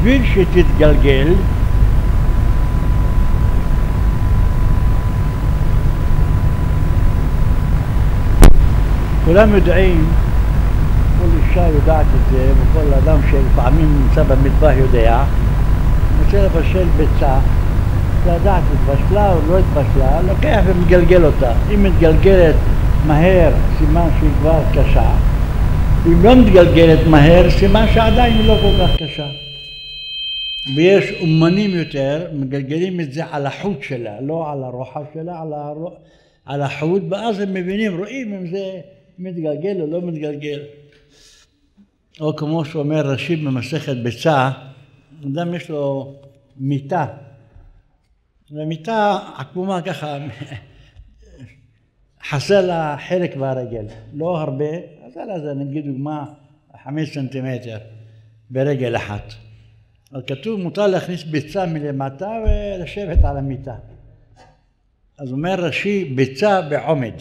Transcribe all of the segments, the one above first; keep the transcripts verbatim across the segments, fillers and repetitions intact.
בשביל שתתגלגל, כולם יודעים, כל אישה יודעת את זה, וכל אדם שלפעמים נמצא במטבח יודע, רוצה לבשל ביצה, לדעת התבשלה או לא התבשלה, לוקח ומגלגל אותה. אם מתגלגלת מהר, סימן שהיא כבר קשה. אם לא מתגלגלת מהר, סימן שעדיין היא לא כל כך קשה. ויש אומנים יותר, מגלגלים את זה על החוט שלה, לא על הרוחב שלה, על, הר... על החוט, ואז הם מבינים, רואים אם זה מתגלגל או לא מתגלגל. או כמו שאומר רש"י במסכת ביצה, אדם יש לו מיטה. ומיטה עקומה ככה, חסר לה חלק ברגל, לא הרבה, אז על זה נגיד דוגמה חמש סנטימטר ברגל אחת. אז כתוב מותר להכניס ביצה מלמטה ולשבת על המיטה. אז אומר רש"י ביצה בעומד.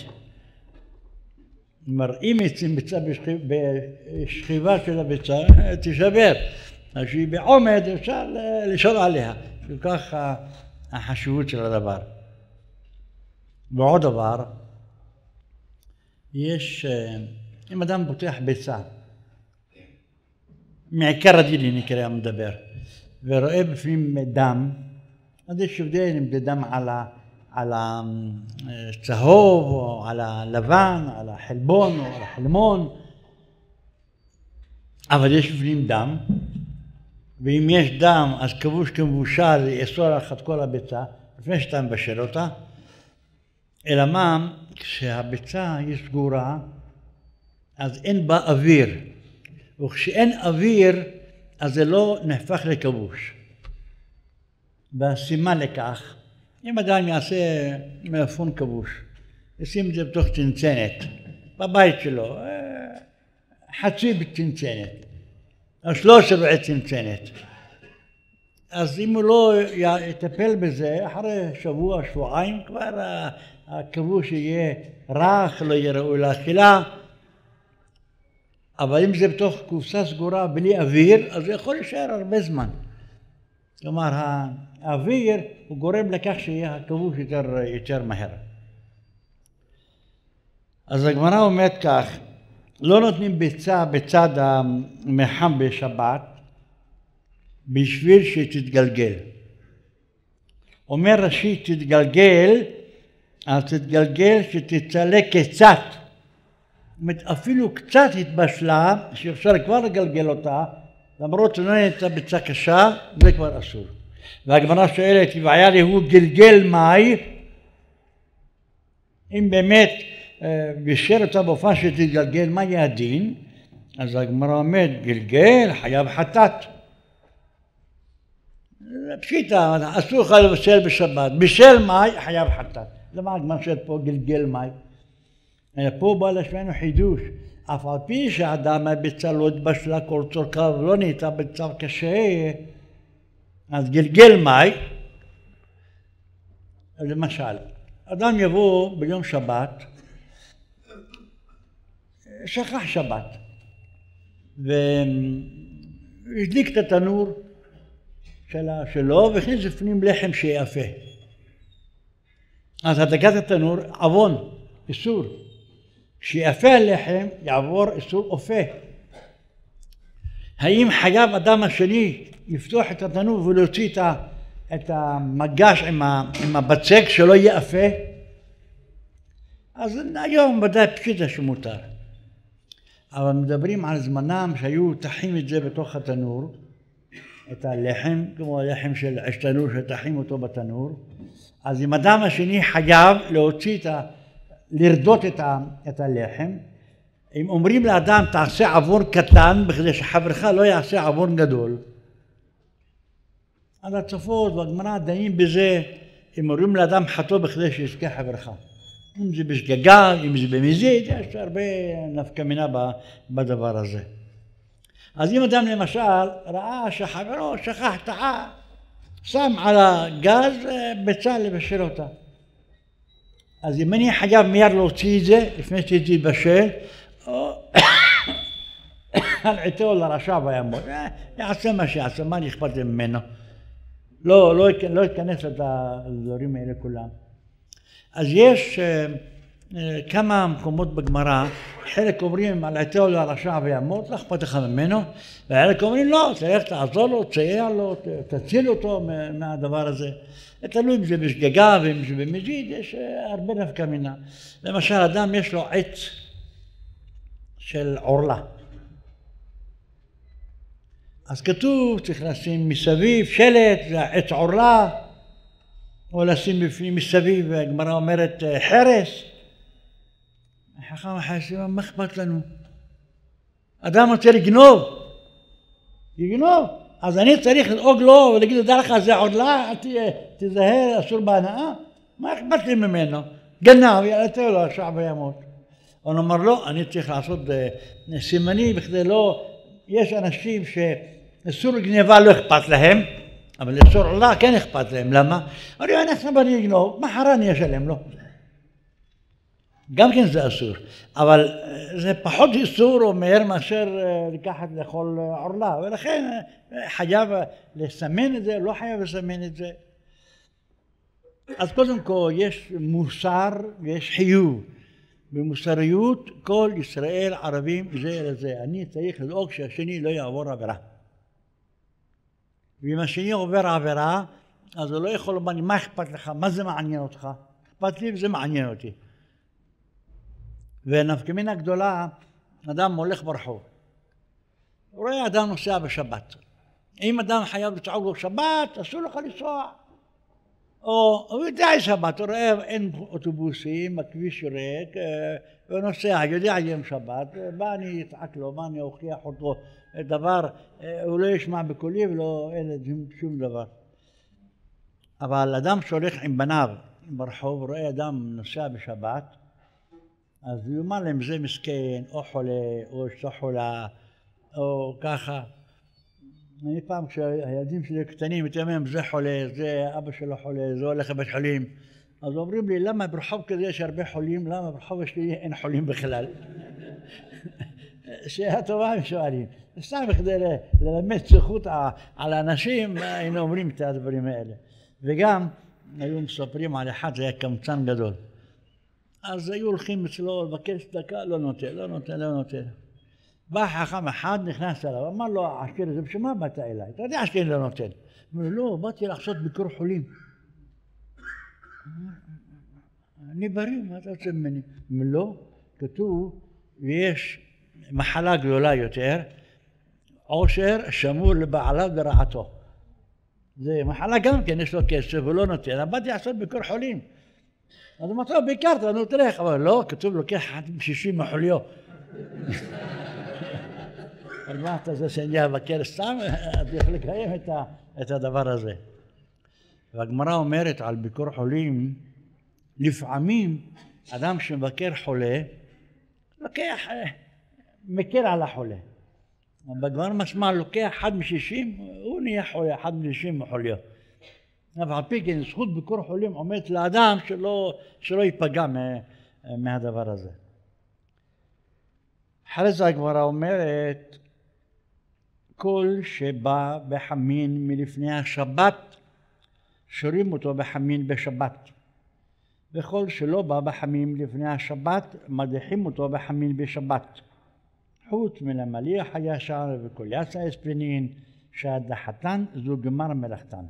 כלומר אם יוצאים ביצה בשכיבה של הביצה תשבר, אז שהיא בעומד אפשר לשאול עליה, וכך החשיבות של הדבר. ועוד דבר, יש, אם אדם פותח ביצה, מעיקר הדין נקרא מדבר, ורואה בפנים דם, אז יש הבדל אם זה דם על, על הצהוב, או על הלבן, על החלבון, או על החלמון, אבל יש בפנים דם, ואם יש דם, אז כבוש כמבושל יאסור לך את כל הביצה, לפני שאתה מבשל אותה. אלא מה, כשהביצה היא סגורה, אז אין בה אוויר. וכשאין אוויר, אז זה לא נהפך לכבוש. והסימן לכך, אם אדם יעשה מאפון כבוש, ישים את זה בתוך צנצנת, בבית שלו, חצי בצנצנת. שלוש רבעי צנצנת. אז אם הוא לא יטפל בזה, אחרי שבוע, שבועיים, כבר הכבוש יהיה רך, לא יהיה ראוי לאכילה. אבל אם זה בתוך קופסה סגורה בלי אוויר, אז זה יכול להישאר הרבה זמן. כלומר, האוויר הוא גורם לכך שיהיה הכבוש יותר, יותר מהר. אז הגמרא אומרת כך, לא נותנים ביצה בצד המחם בשבת בשביל שתתגלגל. אומר רש"י תתגלגל, אז תתגלגל שתצלה קצת. זאת אומרת, אפילו קצת התבשלה, שאפשר כבר לגלגל אותה, למרות שלא הייתה ביצה קשה, זה כבר אסור. והגמרא שואלת, והיה לי הוא גלגל מים, אם באמת בישל אותה באופן שתתגלגל, מה יהיה הדין? אז הגמרא אומרת, גלגל חייב חטאת. פשיטה, אסור לך לבשל בשבת. בישל מי חייב חטאת. למה הגמרא שואלת פה גלגל מי? פה בא לשמנו חידוש. אף על פי שהאדם הביצה לא התבשלה כל צורכיו ולא נהייתה ביצה קשה, אז גלגל מי, למשל, אדם יבוא ביום שבת, שכח שבת, והדליק את התנור שלו והכניס לפנים לחם שיאפה. אז הדלקת התנור עוון, איסור. כשיאפה הלחם יעבור איסור אופה. האם חייב אדם השני לפתוח את התנור ולהוציא את המגש עם הבצק שלא יאפה? אז היום ודאי פשיטה שמותר. אבל מדברים על זמנם שהיו תחים את זה בתוך התנור, את הלחם, כמו הלחם של עשתנור שתחים אותו בתנור. אז אם אדם השני חייב להוציא את ה... לרדות את, ה... את הלחם, אם אומרים לאדם תעשה עוון קטן בכדי שחברך לא יעשה עוון גדול. אז הצופות והגמרא דנים בזה, אם אומרים לאדם חטוא בכדי שיזכה חברך. אם זה בשגגה, אם זה במזיד, יש הרבה נפקא מינה בדבר הזה. אז אם אדם למשל ראה שחברו שכח טעה, שם על הגז ביצה לבשל אותה. אז אם אני חייב מיד להוציא את זה לפני שזה יתבשל, או על עיתו לרשע וימות. יעשה מה שיעשה, מה אכפת לי ממנו? לא, לא, לא ייכנס את הדברים האלה כולם. אז יש כמה מקומות בגמרא, חלק אומרים על עיתו לרשע וימות, לא אכפת לך ממנו, וחלק אומרים לא, צריך לעזור לו, תסייע לו, תציל אותו מהדבר הזה. תלוי אם זה בשגגה ואם זה במזיד, יש הרבה נפקא מינה. למשל, אדם יש לו עץ של עורלה. אז כתוב, צריך לשים מסביב שלט, זה עץ עורלה, או לשים בפנים מסביב, הגמרא אומרת חרס. חכם החסידים, מה אכפת לנו? אדם רוצה לגנוב, יגנוב. אז אני צריך לדאוג לו ולהגיד לו, דע לך, זה עורלה, תזהר, אסור בהנאה? מה אכפת לי ממנו? גנב, יעלתו לו, רשע וימות. הוא אמר לו, אני צריך לעשות סימנים בכדי לא... יש אנשים שאסור גניבה לא אכפת להם, אבל אסור עורלה כן אכפת להם. למה? אומרים, אנחנו בני לגנוב, מחר אני אשלם לו. גם כן זה אסור, אבל זה פחות איסור או מהר מאשר לקחת לאכול עורלה, ולכן חייב לסמן את זה, לא חייב לסמן את זה. אז קודם כל יש מוסר ויש חיוב. במוסריות כל ישראל ערבים זה לזה. אני צריך לדאוג שהשני לא יעבור עבירה. ואם השני עובר עבירה, אז הוא לא יכול לומר, מה אכפת לך? מה זה מעניין אותך? אכפת לי וזה מעניין אותי. ונפקא מינה גדולה, אדם הולך ברחוב. הוא רואה אדם נוסע בשבת. אם אדם חייב לצעוק לו שבת, אסור לך לנסוע. או הוא יודע שבת, הוא רואה אין אוטובוסים, הכביש ריק, הוא נוסע, יודע יום שבת, בא אני אצעק לו, בא אני אוכיח אותו דבר, הוא לא ישמע בקולי ולא אין שום דבר. אבל אדם שהולך עם בניו ברחוב, רואה אדם נוסע בשבת, אז הוא אומר להם, זה מסכן, או חולה, או אשתו חולה, או ככה. אני פעם כשהילדים שלי קטנים, הייתי אומר, זה חולה, זה אבא שלו חולה, זה הולך לבית חולים. אז אומרים לי, למה ברחוב כזה יש הרבה חולים? למה ברחוב שלי אין חולים בכלל? שאלה טובה הם שואלים. סתם כדי ללמד זכות על האנשים, היינו אומרים את הדברים האלה. וגם היו מספרים על אחד, זה היה קמצן גדול. אז היו הולכים אצלו לבקש דקה, לא נותן, לא נותן, לא נותן. בא חכם אחד, נכנס אליו, אמר לו, עשיר, זה בשביל מה באת אליי? אתה יודע שאני לא נותן. אמר לו, לא, באתי לעשות ביקור חולים. אני בריא, מה אתה רוצה ממני? אמר לו, כתוב, ויש מחלה גדולה יותר, עושר שמור לבעליו ורעתו. זה מחלה גם כן, יש לו כסף, הוא לא נותן, באתי לעשות ביקור חולים. אז הוא אמר, ביקרת, נו תלך, אבל לא, כתוב לוקח אחד שישים מחוליו. אבל מה אתה זה שאני אבקר סתם, אתה יכול לקיים את הדבר הזה. והגמרא אומרת על ביקור חולים, לפעמים אדם שמבקר חולה, לוקח, מקל על החולה. בגמרא משמע לוקח אחד משישים, הוא נהיה חולה, אחד משישים מחוליו. אבל על פי כן, זכות ביקור חולים עומדת לאדם שלא, שלא ייפגע מהדבר הזה. אחרי זה הגמרא אומרת, כל שבא בחמין מלפני השבת, שורים אותו בחמין בשבת. וכל שלא בא בחמין לפני השבת, מדיחים אותו בחמין בשבת. חוץ מן המליח הישר וכל יצא אספנין, שהדחתן זו גמר מלאכתן.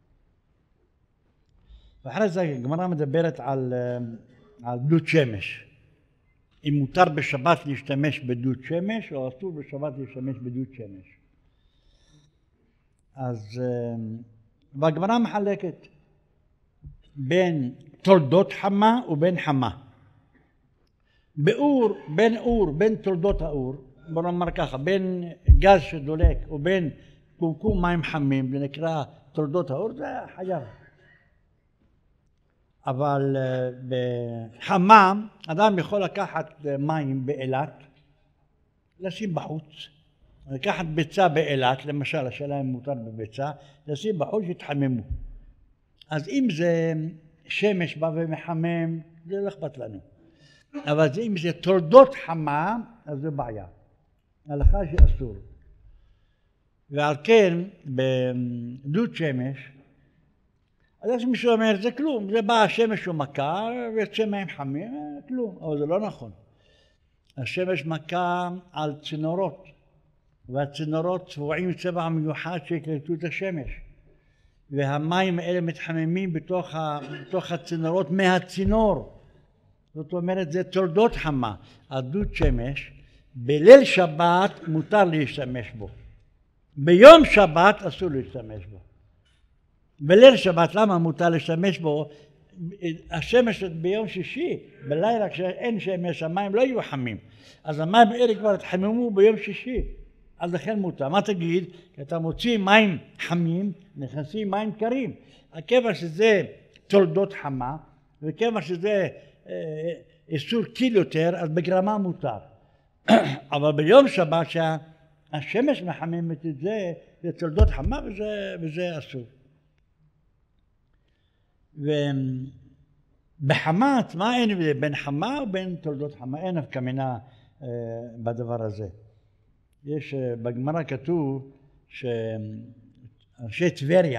ואחרי זה הגמרא מדברת על, על דוד שמש. אם מותר בשבת להשתמש בדוד שמש, או אסור בשבת להשתמש בדוד שמש. אז והגמרא מחלקת בין תולדות חמה ובין חמה. באור, בין אור, בין תולדות האור, בוא נאמר ככה, בין גז שדולק ובין קומקום מים חמים, זה נקרא תולדות האור, זה חייב. אבל בחמה, אדם יכול לקחת מים באילת, לשים בחוץ, לקחת ביצה באילת, למשל, השאלה אם מותר בביצה, לשים בחוץ יתחממו. אז אם זה שמש בא ומחמם, זה לא אכפת לנו. אבל אם זה תולדות חמה, אז זה בעיה. הלכה שאסור. ועל כן בדוד שמש, אז יש מישהו אומר זה כלום, זה בא השמש ומכה ויוצא מים חמים, כלום, אבל זה לא נכון. השמש מכה על צינורות, והצינורות צבועים צבע מיוחד שיקלטו את השמש, והמים האלה מתחממים בתוך, ה, בתוך הצינורות מהצינור. זאת אומרת זה תולדות חמה. הדוד שמש בליל שבת מותר להשתמש בו, ביום שבת אסור להשתמש בו. בליל שבת למה מותר להשתמש בו? השמש ביום שישי, בלילה כשאין שמש המים לא יהיו חמים, אז המים האלה כבר התחממו ביום שישי, אז לכן מותר. מה תגיד? כי אתה מוציא מים חמים, נכנסים מים קרים. הכיוון שזה תולדות חמה, וכיוון שזה אה, איסור קיל יותר, אז בגרמה מותר. אבל ביום שבת שהשמש מחממת את זה, זה תולדות חמה וזה, וזה אסור. ובחמה עצמה אין הבדל בין חמה ובין תולדות חמה, אין נפקא מינה אה, בדבר הזה. יש אה, בגמרא כתוב שאנשי טבריה,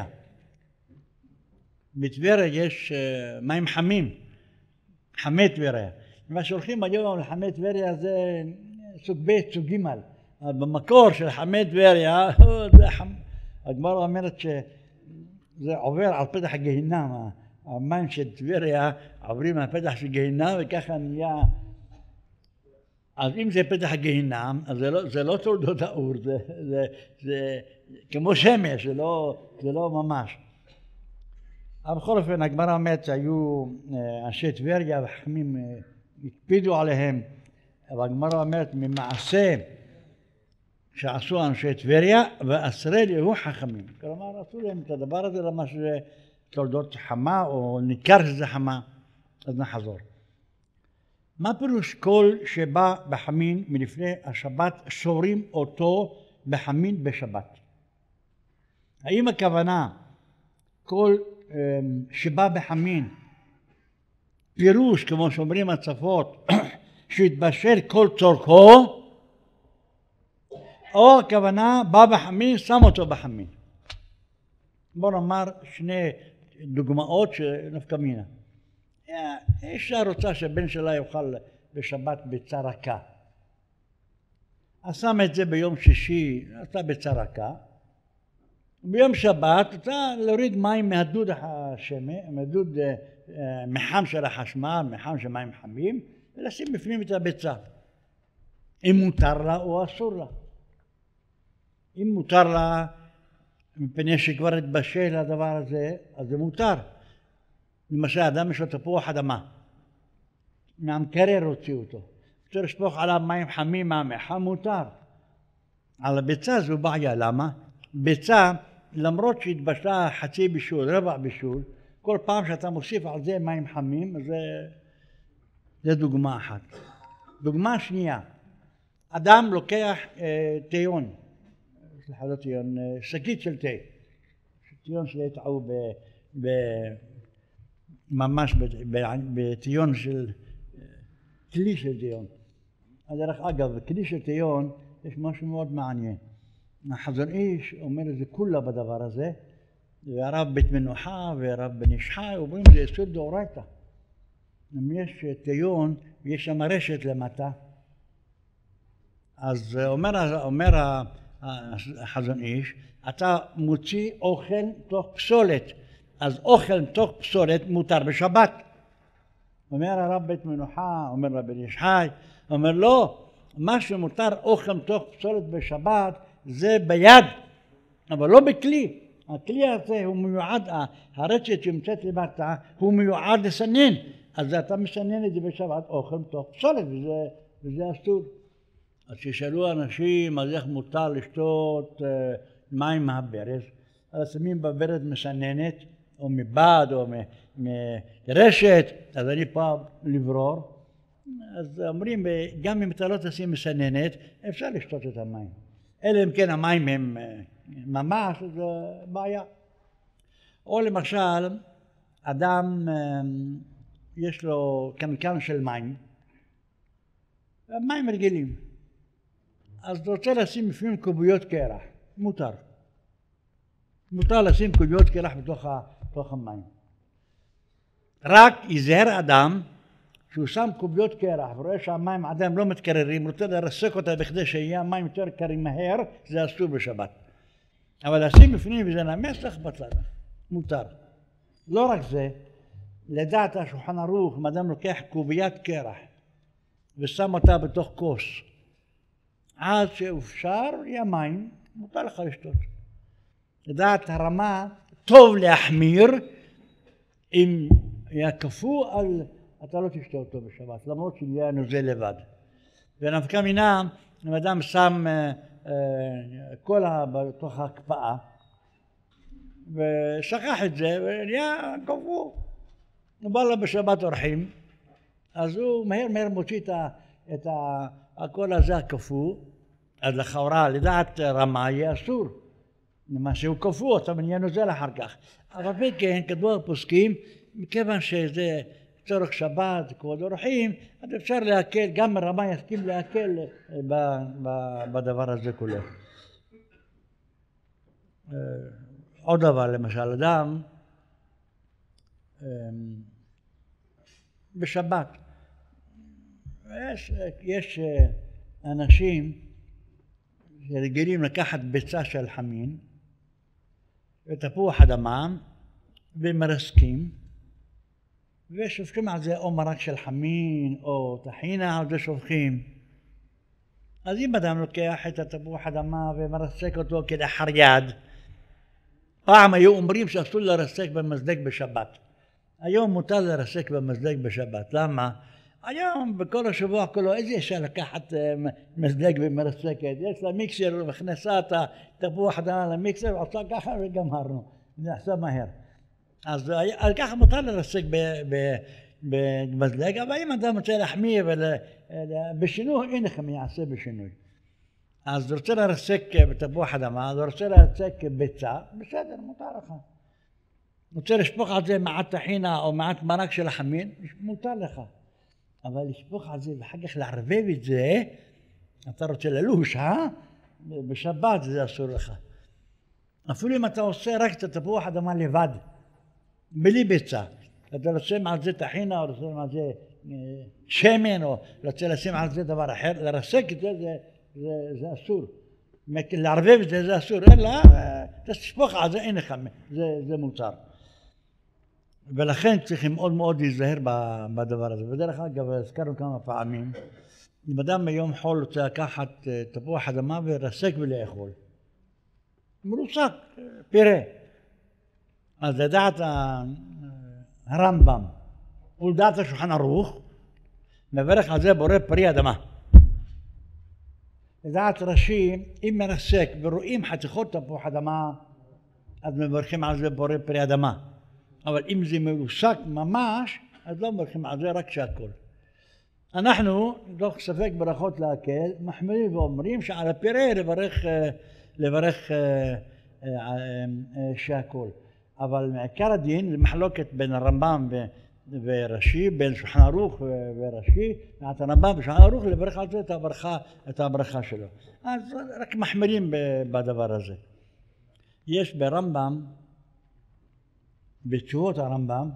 בטבריה יש אה, מים חמים, חמי טבריה. מה שהולכים היום לחמי טבריה זה סוג ב' סוג ג', במקור של חמי טבריה זה חם... הגמרא אומרת שזה עובר על פתח הגיהינום, המים של טבריה עוברים מהפתח של גיהינום וככה נהיה. אז אם זה פתח הגיהינום, אז זה לא, זה לא תולדות האור, זה, זה, זה כמו שמש, זה לא, זה לא ממש. אבל בכל אופן הגמרא אומרת שהיו אנשי טבריה וחכמים הקפידו עליהם, אבל הגמרא אומרת ממעשה שעשו אנשי טבריה ואסרי ליהו חכמים, כלומר עשו להם את הדבר הזה למה שזה תולדות חמה או ניכר שזה חמה. אז נחזור. מה פירוש כל שבא בחמין מלפני השבת שורים אותו בחמין בשבת? האם הכוונה כל שבא בחמין פירוש כמו שאומרים הצפות שהתבשל כל צורכו, או הכוונה בא בחמין שם אותו בחמין? בוא נאמר שני דוגמאות שנפקא מינה. אישה רוצה שהבן שלה יאכל בשבת ביצה רכה, אז שם את זה ביום שישי, עשה ביצה רכה, ביום שבת רוצה להוריד מים מהדוד השמש, מהדוד מחם של החשמל, מחם של מים חמים, ולשים בפנים את הביצה. אם מותר לה או אסור לה. אם מותר לה מפני שכבר התבשל הדבר הזה, אז זה מותר. למשל אדם יש לו תפוח אדמה, מהמקרר הוציאו אותו, רוצה לשפוך עליו מים חמים מהמחם, מותר. על הביצה זו בעיה. למה? ביצה למרות שהתבשלה חצי בישול, רבע בישול, כל פעם שאתה מוסיף על זה מים חמים, זה, זה דוגמה אחת. דוגמה שנייה, אדם לוקח אה, תיון, סליחה לא תיון, אה, שקית של תה, תיון שהטעו ב... ב ממש בתיון של כלי של תיון. דרך אגב, בכלי של תיון יש משהו מאוד מעניין. החזון איש אומר איזה כולה בדבר הזה, והרב בית מנוחה והרב בן איש חי אומרים זה איסור דאורייתא. אם יש תיון ויש שם רשת למטה, אז אומר, אומר החזון איש, אתה מוציא אוכל תוך פסולת, אז אוכל תוך פסולת מותר בשבת. אומר הרב בית מנוחה, אומר רב בן איש חי, אומר לא, מה שמותר אוכל תוך פסולת בשבת זה ביד, אבל לא בכלי. הכלי הזה הוא מיועד, הרשת שנמצאת למטה הוא מיועד לסנן, אז אתה מסנן את זה בשבת אוכל תוך פסולת, וזה, וזה אסור. אז כששאלו אנשים אז איך מותר לשתות מים מהברז, אז שמים בברז מסננת או מבד או מרשת, אז אני פה לברור, אז אומרים גם אם אתה לא תשים מסננת אפשר לשתות את המים, אלא אם כן המים הם ממש, זה בעיה. או למשל אדם יש לו קנקן של מים, מים רגילים, אז אתה רוצה לשים לפעמים קוביות קרח, מותר. מותר לשים קוביות קרח בתוך, בתוך המים. רק ייזהר אדם שהוא שם קוביות קרח ורואה שהמים עדיין לא מתקררים, רוצה לרסק אותה בכדי שיהיה המים יותר קרים מהר, זה אסור בשבת. אבל לשים בפנים וזה נמסך בצד, מותר. לא רק זה, לדעת השולחן ערוך, אם אדם לוקח קוביית קרח ושם אותה בתוך כוס, עד שאפשר יהיה מים, מותר לך לשתות. לדעת הרמה, טוב להחמיר, אם היה קפוא, על אתה לא תשתה אותו בשבת, למרות שיהיה נוזל לבד. ונפקא מינה, אם אדם שם קולה בתוך ההקפאה, ושכח את זה, ונהיה קפוא. בא לו בשבת אורחים, אז הוא מהר מהר מוציא את הקולה הזה הקפוא, אז לכאורה, לדעת רמה יהיה אסור. מה שהוא קפוא, אתה נהיה נוזל אחר כך. אבל כן, כתבו הפוסקים, מכיוון שזה צורך שבת, כבוד אורחים, אז אפשר להקל, גם הרמה יסכים להקל בדבר הזה כולו. עוד דבר, למשל, אדם בשבת, יש, יש אנשים שרגילים לקחת ביצה של חמין ותפוח אדמה ומרסקים ושופכים על זה או מרק של חמין או טחינה, על זה שופכים. אז אם אדם לוקח את התפוח אדמה ומרסק אותו כלאחר יד, פעם היו אומרים שאסור לרסק במזלג בשבת. היום מותר לרסק במזלג בשבת. למה? היום בכל השבוע כולו, איזה אפשר לקחת מזלג ומרסקת? יש לה מיקסר ומכנסה את התפוח אדמה למיקסר ועושה ככה וגמרנו. זה עשה מהר. אז על ככה מותר לרסק במזלג, אבל אם אדם רוצה להחמיר בשינוי, אין לכם יעשה בשינוי. אז רוצה לרסק בתפוח אדמה, אז רוצה לרסק ביצה, בסדר, מותר לך. רוצה לשפוך על זה מעט טחינה או מעט מרק של החמין, מותר לך. אבל לשפוך על זה ואחר כך לערבב את זה, אתה רוצה ללוש, אה? בשבת זה אסור לך. אפילו אם אתה עושה רק את התפוח אדמה לבד, בלי ביצה, אתה לשים על זה טחינה או לשים על זה שמן או רוצה לשים על זה דבר אחר, לרסק את זה, זה, זה, זה אסור. לערבב את זה זה אסור, אלא תשפוך על זה, אין לך, זה, זה מותר. ולכן צריכים מאוד מאוד להיזהר בדבר הזה. בדרך אגב, הזכרנו כמה פעמים, אם אדם ביום חול רוצה לקחת תפוח אדמה ולרסק ולאכול, מרוסק, פירה. אז לדעת הרמב"ם ולדעת השולחן ערוך, מברך על זה בורא פרי אדמה. לדעת רש"י, אם מרסק ורואים חתיכות תפוח אדמה, אז מברכים על זה בורא פרי אדמה. אבל אם זה מרוסק ממש, אז לא מברכים על זה, רק שהכל. אנחנו, תוך ספק ברכות להקל, מחמירים ואומרים שעל הפירה לברך, לברך שהכל. אבל מעיקר הדין זה מחלוקת בין הרמב"ם ורש"י, בין שולחן ערוך ורש"י, מעט הרמב"ם ושולחן ערוך לברך על זה את הברכה, את הברכה שלו. אז רק מחמירים בדבר הזה. יש ברמב"ם, בתשובות הרמב"ם,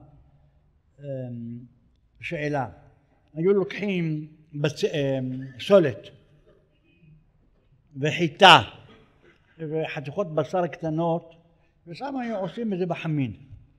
שאלה. היו לוקחים בצ... סולת וחיטה וחתיכות בשר קטנות, ושם היו עושים את זה בחמין.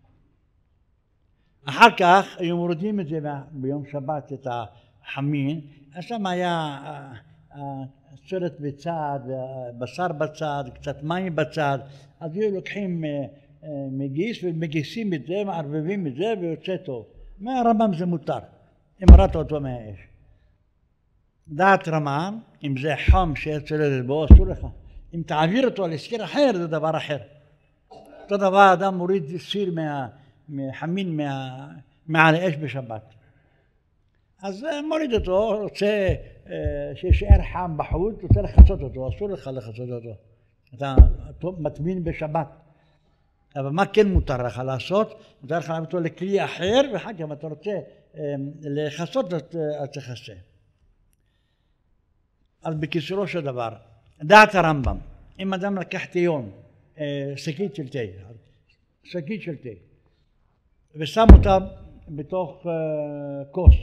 אחר כך היו מורידים את זה ביום שבת, את החמין, אז שם היה סולת בצד, בשר בצד, קצת מים בצד, אז היו לוקחים מגיס ומגיסים את זה, מערבבים את זה ויוצא טוב. מהרמב"ם זה מותר, אם הראת אותו מהאש. דעת רמב"ם, אם זה חום שיש צוללת בו, אסור לך. אם תעביר אותו לסיר אחר, זה דבר אחר. אותו דבר אדם מוריד סיר מחמין מעל האש בשבת. אז מוריד אותו, רוצה שישאר חם בחוץ, רוצה לחצות אותו, אסור לך לחצות אותו. אתה מטמין בשבת. אבל מה כן מותר לך לעשות? מותר לך להביא אותו לכלי אחר, ואחר כך אם אתה רוצה לחסות, אז תכסה. אז בקיצורו של דבר, דעת הרמב"ם, אם אדם לקח טיון, שקית של תה, שקית של תה, ושם אותה בתוך כוס,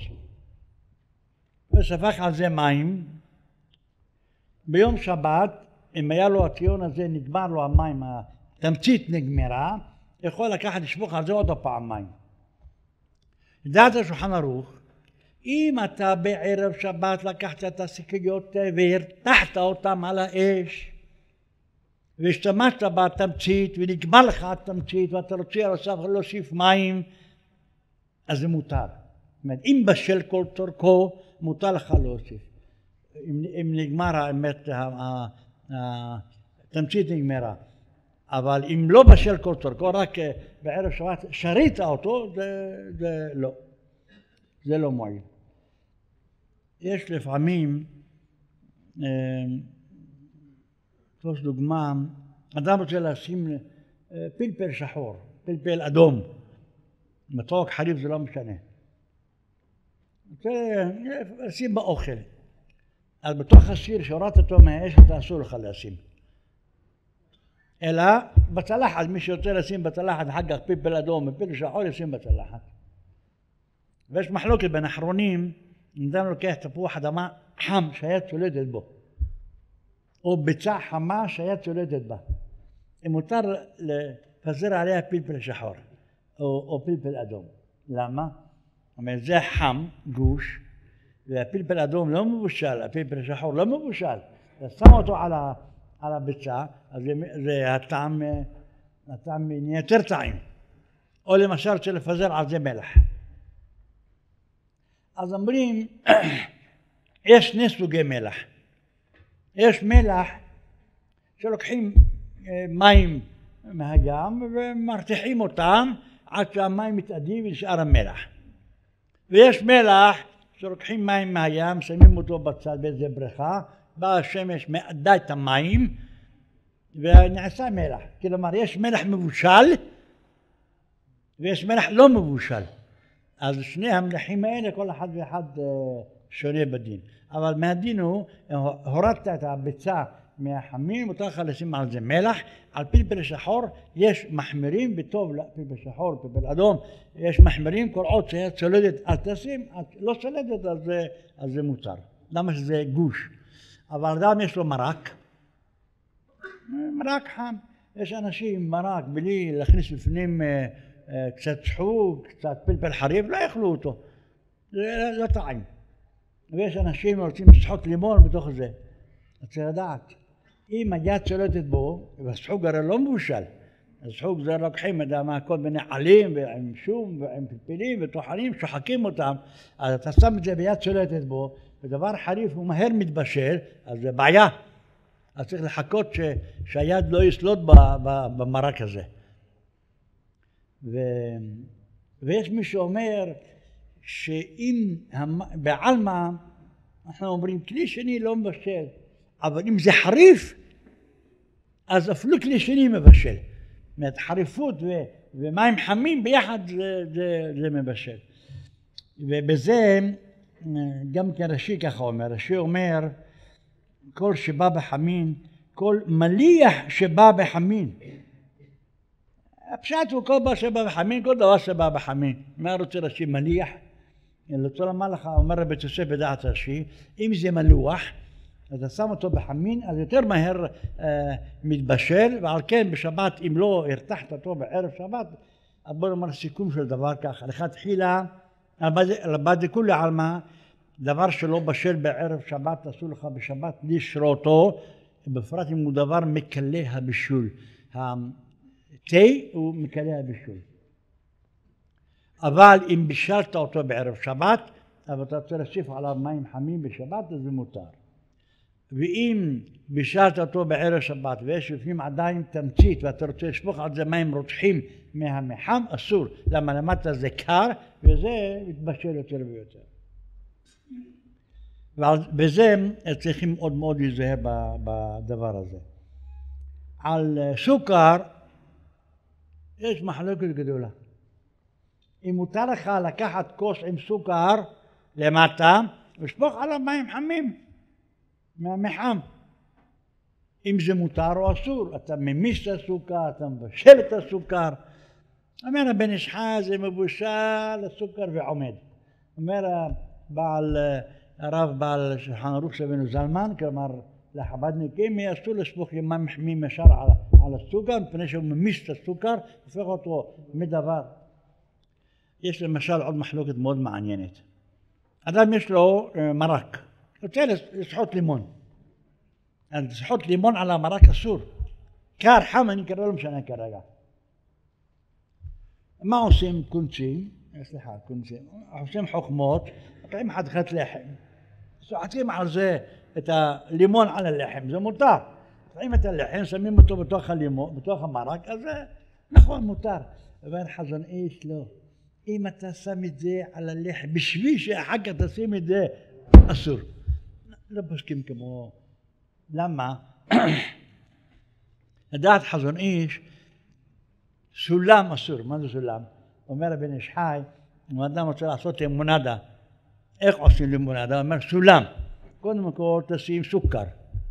ושפך על זה מים, ביום שבת, אם היה לו הטיון הזה, נגמר לו המים, התמצית נגמרה, יכול לקחת לשפוך על זה עוד פעם מים. דעת השולחן ערוך, אם אתה בערב שבת לקחת את השקיות והרתחת אותם על האש והשתמשת בתמצית ונגמר לך התמצית ואתה רוצה להוסיף מים, אז זה מותר. זאת אומרת, אם בשל כל צורכו, מותר לך להוסיף. אם, אם נגמר האמת, התמצית נגמרה. אבל אם לא בשל כל צורכו, רק בערב שבת שרית אותו, זה, זה לא. זה לא מועיל. יש לפעמים, תפוס דוגמה, אדם רוצה לשים פלפל שחור, פלפל אדום, מתוק, חריף, זה לא משנה. רוצה לשים באוכל. אז בתוך הסיר שהורדת אותו מהאש, אתה אסור לך לשים. אלא בצלחת, מי שרוצה לשים בצלחת, אחר כך פלפל אדום ופלפל שחור, ישים בצלחת. ויש מחלוקת בין אחרונים, אם אדם לוקח תפוח אדמה חם שהיד צולדת בו, או ביצה חמה שהיד צולדת בה, אם מותר לפזר עליה פלפל שחור, או, או פלפל אדום. למה? אומרת, זה חם, גוש, והפלפל אדום לא מבושל, הפלפל שחור לא מבושל. אז שם אותו על, ה, על הביצה, אז זה, זה הטעם, הטעם נהיה יותר טעים. או למשל רוצה לפזר על זה מלח. אז אומרים, יש שני סוגי מלח. יש מלח שלוקחים מים מהים ומרתיחים אותם עד שהמים מתאדים ונשאר המלח. ויש מלח שלוקחים מים מהים, שמים אותו בצד באיזה בריכה, באה השמש מאדה את המים ונעשה מלח. כלומר, יש מלח מבושל ויש מלח לא מבושל. אז שני המלחים האלה, כל אחד ואחד שונה בדין. אבל מהדין הוא, הורדת את הביצה מהחמים, מותר לך לשים על זה מלח. על פלפל שחור יש מחמירים, בטוב פלפל שחור, פלפל אדום, יש מחמירים, כל עוד שהיה צולדת, אל תשים, לא צולדת, אז זה, אז זה מותר. למה שזה גוש? אבל אדם יש לו מרק, מרק חם. יש אנשים מרק בלי להכניס בפנים קצת שחוג, קצת פלפל חריף, לא יאכלו אותו, זה לא טעים. ויש אנשים רוצים לשחוט לימון בתוך זה. צריך לדעת, אם היד צולטת בו, והשחוג הרי לא מבושל, השחוג זה לוקחים את כל מיני עלים ועם שום ועם פלפלים וטוחנים, שוחקים אותם, אז אתה שם את זה ביד צולטת בו, ודבר חריף הוא מהר מתבשל, אז זה בעיה. אז צריך לחכות ש, שהיד לא יסלוט במרק הזה. ו... ויש מי שאומר שאם בעלמא אנחנו אומרים כלי שני לא מבשל, אבל אם זה חריף אז אפילו כלי שני מבשל. זאת אומרת, חריפות ו... ומים חמים ביחד זה, זה, זה מבשל. ובזה גם כן רש"י ככה אומר, רש"י אומר כל שבא בחמין, כל מליח שבא בחמין. הפשט הוא כל דבר שבא בחמין, כל דבר שבא בחמין. מה רוצה רש"י? מליח. רוצה לומר לך, אומר רבי יוסף בדעת רש"י, אם זה מלוח, אז אתה שם אותו בחמין, אז יותר מהר אה, מתבשל, ועל כן בשבת, אם לא הרתחת אותו בערב שבת, אז בוא נאמר סיכום של דבר ככה. לכתחילה, לבד כולי עלמא, דבר שלא בשל בערב שבת, אסור לך בשבת לשרותו, בפרט אם הוא דבר מקלה הבישול. תה הוא מקלה הבישול. אבל אם בישלת אותו בערב שבת, אבל אתה רוצה להוסיף עליו מים חמים בשבת, אז זה מותר. ואם בישלת אותו בערב שבת ויש לפעמים עדיין תמצית ואתה רוצה לשפוך על זה מים רותחים מהמחם, אסור. למה למטה זה קר וזה מתבשל יותר ויותר. ובזה צריכים עוד מאוד להיזהר בדבר הזה. על סוכר יש מחלוקת גדולה. אם מותר לך לקחת כוס עם סוכר למטה ולשפוך עליו מים חמים, מהמחם. אם זה מותר או אסור, אתה ממיס את הסוכר, אתה מבשל את הסוכר. אומר הבן איש חי זה מבושל הסוכר ועומד. אומר בעל, הרב בעל שולחן ערוך שבינו זלמן, כלומר לחב"דניקים, אסור לשפוך מים חמים ישר על, על הסוכר, מפני שהוא ממיס את הסוכר, הופך אותו מדבר. יש למשל עוד מחלוקת מאוד מעניינת. אדם יש לו מרק, רוצה לשחוט לימון. אז לשחוט לימון על המרק אסור. קר, חם, אני קרא לא משנה כרגע. מה עושים קונצים? סליחה, קונצים. עושים חוכמות, מקעים חתיכת לחם. שוחטים על זה את הלימון על הלחם, זה מותר. מקעים את הלחם, שמים אותו בתוך הלימון, בתוך המרק, אז זה נכון, מותר. אבל חזון איש לא. אם אתה שם את זה על הלחם, בשביל שאחר כך תשים את זה, אסור. לא פוסקים כמו... למה? לדעת חזון איש, סולם אסור. מה זה סולם? אומר הבן איש חי, אם אדם רוצה לעשות לימונדה, איך עושים לימונדה? אומר סולם. קודם כל תשים סוכר.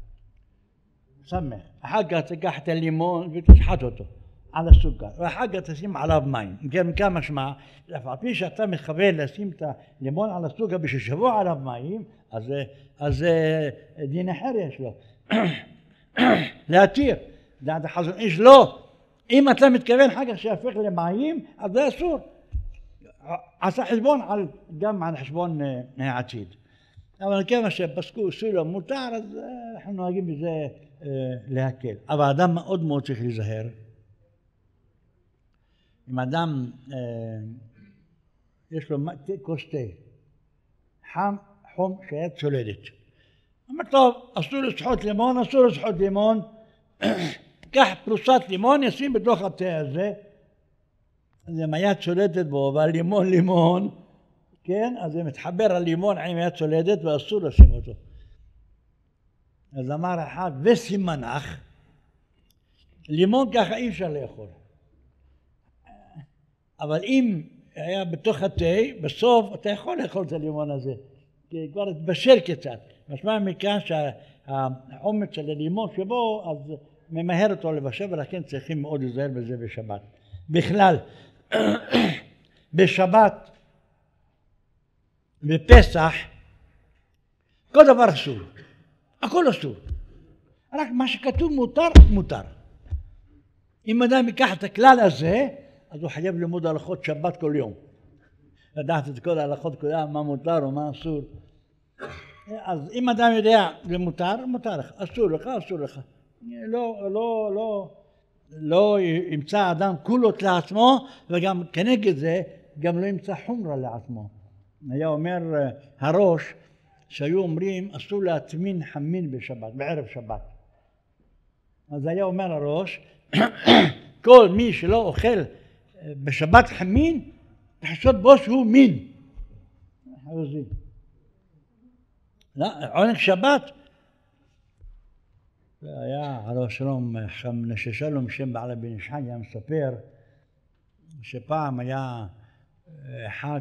סמך. אחר כך תיקח את הלימון ותשחט אותו על הסוכר. ואחר כך תשים עליו מים. אם כן משמע, לפעמים פי שאתה מתכוון לשים את הלימון על הסוכר בשביל שבוע עליו מים, אז, אז דין אחר יש לו. להתיר. דעת החזון איש לא. אם אתה מתכוון אחר כך שיהפך למים, אז זה אסור. עשה חשבון על, גם על חשבון העתיד. אבל כמה שפסקו סולם מותר, אז אנחנו נוהגים בזה להקל. אבל אדם מאוד מאוד צריך להיזהר. אם אדם יש לו כוס תה, חם, חום, שהיה צולדת. אמר טוב, אסור לשחוט לימון, אסור לשחוט לימון. קח פרוסת לימון, ישים בתוך התה הזה. אז אם היה צולדת בו, והלימון לימון, כן, אז זה מתחבר הלימון עם יד צולדת ואסור לשים אותו. אז אמר אחד, וסימנך, לימון ככה אי אפשר לאכול. אבל אם היה בתוך התה, בסוף אתה יכול לאכול את הלימון הזה, כי כבר התבשל קצת. משמע מכאן שהחומץ של הלימון שבו, אז ממהר אותו לבשל, ולכן צריכים מאוד להיזהר בזה בשבת. בכלל, בשבת, בפסח, כל דבר אסור, הכל אסור. רק מה שכתוב מותר, מותר. אם אדם ייקח את הכלל הזה, אז הוא חייב ללמוד הלכות שבת כל יום. לדעת את כל ההלכות כולם, מה מותר ומה אסור. אז אם אדם יודע זה מותר, מותר לך, אסור לך, אסור לך. לא, לא, לא, לא ימצא אדם כולות לעצמו, וגם כנגד זה, גם לא ימצא חומרה לעצמו. היה אומר הראש, שהיו אומרים אסור להטמין חמין בשבת, בערב שבת. אז היה אומר הראש, כל מי שלא אוכל בשבת חמין, תחשוד בו שהוא מין. חרוזי. לא, עונג שבת. היה הראש שלום, נששלום שם בעל בן איש חי, היה מספר, שפעם היה אחד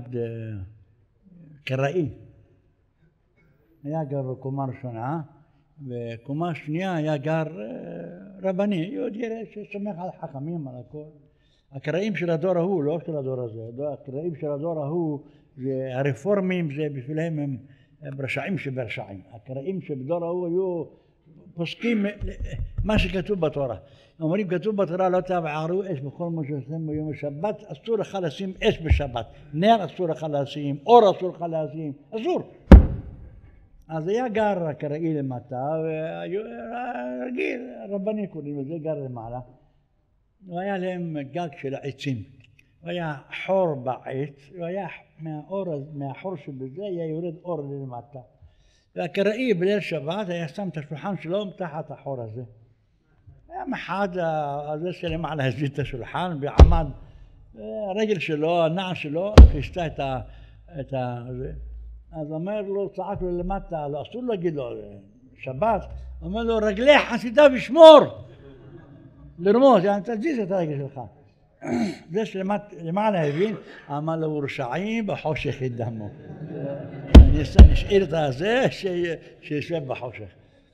קראי. היה גר בקומה ראשונה, וקומה שנייה היה גר רבני, יהודי שסומך על חכמים, על הכל. הקראים של הדור ההוא, לא של הדור הזה, הקראים של הדור ההוא, הרפורמים זה בשבילם הם רשעים שברשעים. הקראים שבדור ההוא היו פוסקים מה שכתוב בתורה. אומרים כתוב בתורה לא תבערו אש בכל מה שעושים ביום השבת, אסור לך לשים אש בשבת, נר אסור לך לשים, אור אסור לך לשים, אסור. אז היה גר הקראי למטה, רגיל, רבני קוראים לזה, גר למעלה. והיה להם גג של העצים. והיה חור בעץ, והיה מהאור, מהחור שבזה היה יורד אור למטה. והקראי בליל שבת היה שם את השולחן שלו מתחת החור הזה. היה מחד הזה שלמעלה הזיז את השולחן ועמד, הרגל שלו, הנע שלו, חישתה את ה... את ה... אז אומר לו, צעק לו למטה, לא אסור להגיד לו, שבת, אומר לו, רגלי חסידיו ישמור. לרמוז, yani תזיז את הרגל שלך. זה שלמעלה הבין, אמר לו, רשעים בחושך ידמו. נשאיר את הזה שישב בחושך.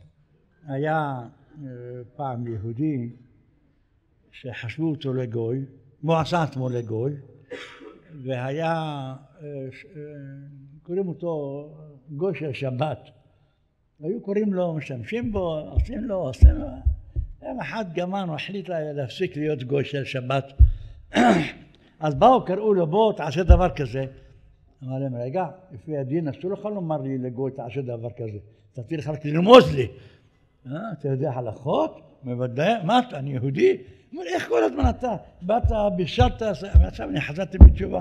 היה פעם יהודי שחשבו אותו לגוי, הוא עשה עצמו לגוי, והיה, קוראים אותו גוי של שבת. היו קוראים לו, משתמשים בו, עושים לו, עושים לו. יום אחד גמר, הוא החליט להפסיק להיות גוי של שבת. אז באו, קראו לו, בוא, תעשה דבר כזה. אמר להם, רגע, לפי הדין, אסור לך לומר לי לגוי, תעשה דבר כזה. תתחיל לך רק לרמוז לי. אתה יודע הלכות? בוודאי, מה אתה, אני יהודי? אומר, איך כל הזמן אתה? באת, בישלת, ועכשיו אני חזרתי בתשובה.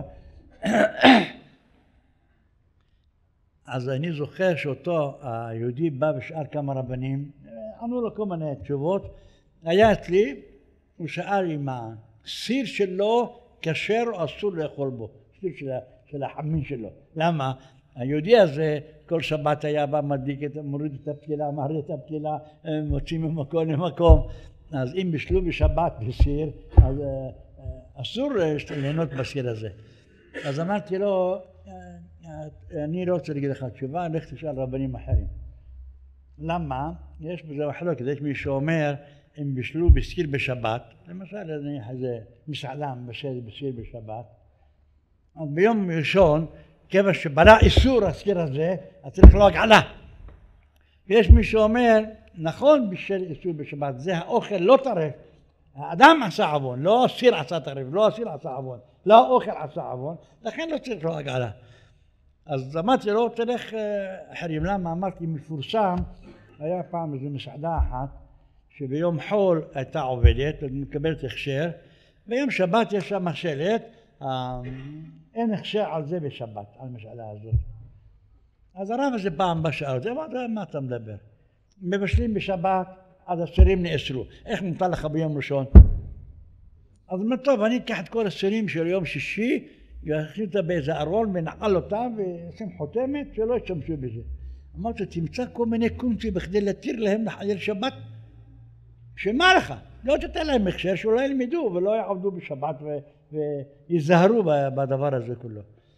אז אני זוכר שאותו היהודי בא בשאר כמה רבנים, ענו לו כל מיני תשובות. היה אצלי, הוא שאל אם הסיר שלו כשר או אסור לאכול בו, סיר של, של החמין שלו. למה? היהודי הזה כל שבת היה בא מדליק, מוריד את הפתילה, מעלה את הפתילה, מוציא ממקום למקום. אז אם בישלו בשבת בסיר, אז אסור ליהנות בסיר הזה. אז אמרתי לו, אני לא רוצה להגיד לך תשובה, לך תשאל רבנים אחרים. למה? יש בזה מחלוקת, יש מי שאומר, אם בישלו בסיר בשבת, למשל נניח איזה מסעדה מבשל בסיר בשבת, אז ביום ראשון, כיוון שבלע איסור הסיר הזה, אז צריך לו הגעלה. ויש מי שאומר, נכון בשל איסור בשבת, זה האוכל לא טרף, האדם עשה עוון, לא הסיר עשה טרף, לא הסיר עשה עוון, לא האוכל עשה עוון, לכן לא צריך לו הגעלה. אז אמרתי לו, תלך אחרים. למה? אמרתי, מפורסם, היה פעם איזו מסעדה אחת, שביום חול הייתה עובדת, מקבלת הכשר, ביום שבת יש שם שלט, אין הכשר על זה בשבת, על המסעדה הזאת. אז הרב הזה פעם בשאר, זה מה אתה מדבר? מבשלים בשבת, אז הסירים נאסרו. איך מותר לך ביום ראשון? אז אומר, טוב, אני אקח את כל הסירים של יום שישי, יכניס אותה באיזה ארון ונעל אותה ושים חותמת שלא ישתמשו בזה. אמרתי, תמצא כל מיני קונצים בכדי להתיר להם לחלל שבת. שמה לך? לא תתן להם הכשר שאולי ילמדו ולא יעבדו בשבת ויזהרו בדבר הזה כולו.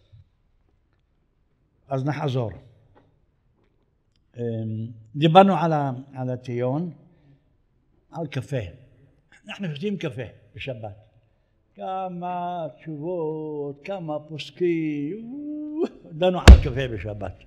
אז נחזור. דיברנו על הטיון, על קפה. אנחנו שותים קפה בשבת. כמה תשובות, כמה פוסקים, דנו על קפה בשבת.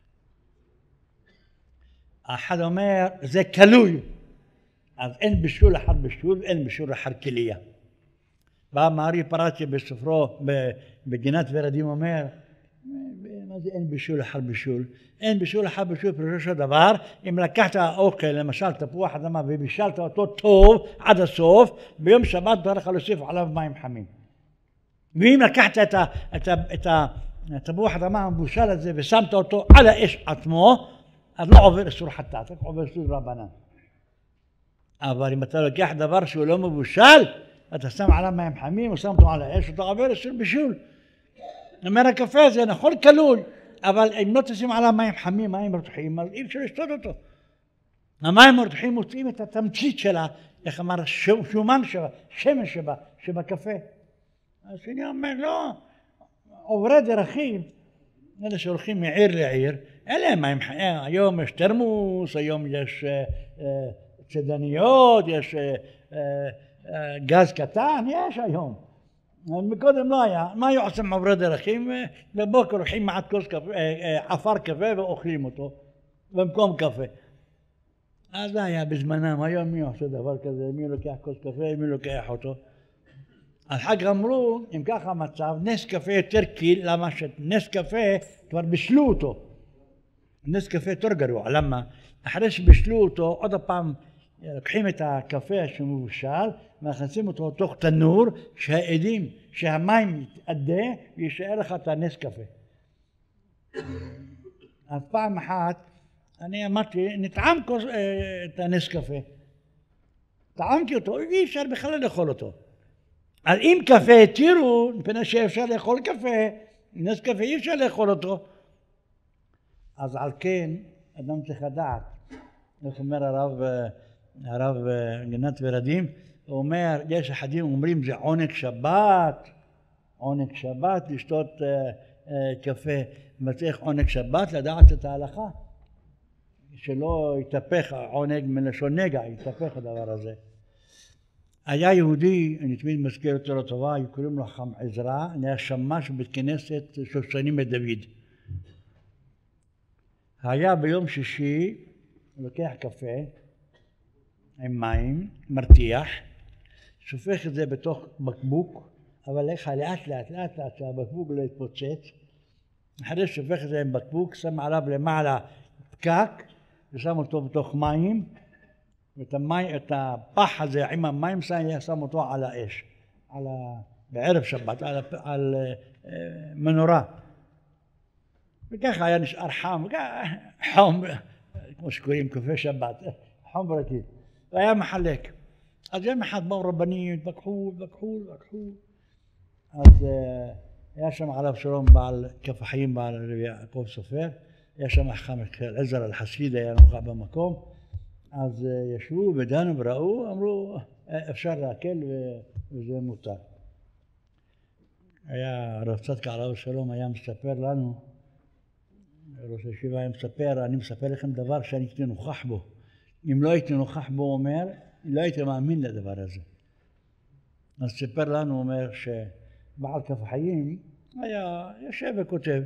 אחד אומר, זה כלוי, אז אין בישול אחד בישול, אין בישול אחד כליה. בא מארי פרצ'י בספרו, בגינת ורדים אומר, מה זה אין בישול אחד בישול? אין בישול אחד בישול, פירושו דבר, אם לקחת אוכל, למשל תפוח אדמה, ובישלת אותו טוב עד הסוף, ביום שבת דרך להוסיף עליו מים חמים. ואם לקחת את, את, את, את התפוח אדמה המבושל הזה, ושמת אותו על האש עצמו, אז לא עובר איסור חטאת, רק עובר איסור רבנן. אבל אם אתה לוקח דבר שהוא לא מבושל, אתה שם עליו מים חמים, ושם אותו על האש, אתה עובר איסור בישול. אומר הקפה זה נכון כלול, אבל אם לא תשים עליו מים חמים, מים רתוחים, אז אי אפשר לשתות אותו. המים הרתוחים מוצאים את התמצית שלה, איך אמר, שומן שבה, שמש שבה, שבקפה. אז אני אומר, לא, עוברי דרכים, אלה שהולכים מעיר לעיר, אלה מים חמים, היום יש תרמוס, היום יש צדניות, יש גז קטן, יש היום. מקודם לא היה, מה היו עושים עוברי דרכים? בבוקר הולכים מעט כוס קפה, עפר קפה ואוכלים אותו במקום קפה. אז זה היה בזמנם, היום מי עושה דבר כזה, מי לוקח כוס קפה, מי לוקח אותו. אחר כך אמרו, אם ככה המצב, נס קפה יותר קיל, למה שנס קפה כבר בישלו אותו. נס קפה יותר גרוע, למה? אחרי שבישלו אותו, עוד הפעם לוקחים את הקפה שמבושל, מכניסים אותו לתוך תנור, שהעדים, שהמים יתאדה, וישאר לך את הנס קפה. אז פעם אחת, אני אמרתי, נטעם את הנס קפה. טעמתי אותו, אי אפשר בכלל לאכול אותו. אז אם קפה התירו, מפני שאפשר לאכול קפה, נס קפה אי אפשר לאכול אותו. אז על כן, אדם צריך לדעת, איך אומר הרב, הרב גינת ורדים, הוא אומר, יש אחדים אומרים זה עונג שבת, עונג שבת, לשתות uh, uh, קפה, מצליח עונג שבת, לדעת את ההלכה. שלא יתהפך עונג מלשון נגע, יתהפך הדבר הזה. היה יהודי, אני תמיד מזכיר אותו לטובה, קוראים לו חכם עזרא, היה שמש בבית כנסת שושנים בדוד. היה ביום שישי, לוקח קפה עם מים, מרתיח, שופך את זה בתוך בקבוק, אבל איך לאט לאט לאט לאט שהבקבוק לא יתפוצץ, אחרי שופך את זה עם בקבוק, שם עליו למעלה פקק, ושם אותו בתוך מים, ואת המים, את הפח הזה עם המים שם אותו על האש, על ה... בערב שבת, על, על uh, מנורה. וככה היה נשאר חם, חום, כמו שקוראים קפה שבת, חום ברקיד. והיה מחלק. אז יום אחד באו רבנים, התווכחו, התווכחו, התווכחו. אז uh, היה שם עליו שלום בעל כף החיים, בעל יעקב סופר. היה שם חכם עזרא אל-חסיד, היה נוכח במקום. אז uh, ישבו ודנו וראו, אמרו אפשר להקל וזה מותר. היה הרב צדקה עליו שלום היה מספר לנו, ראש הישיבה היה מספר, אני מספר לכם דבר שאני הייתי נוכח בו. אם לא הייתי נוכח בו, אומר, לא הייתי מאמין לדבר הזה. אז ספר לנו, אומר שבעל כף החיים היה יושב וכותב.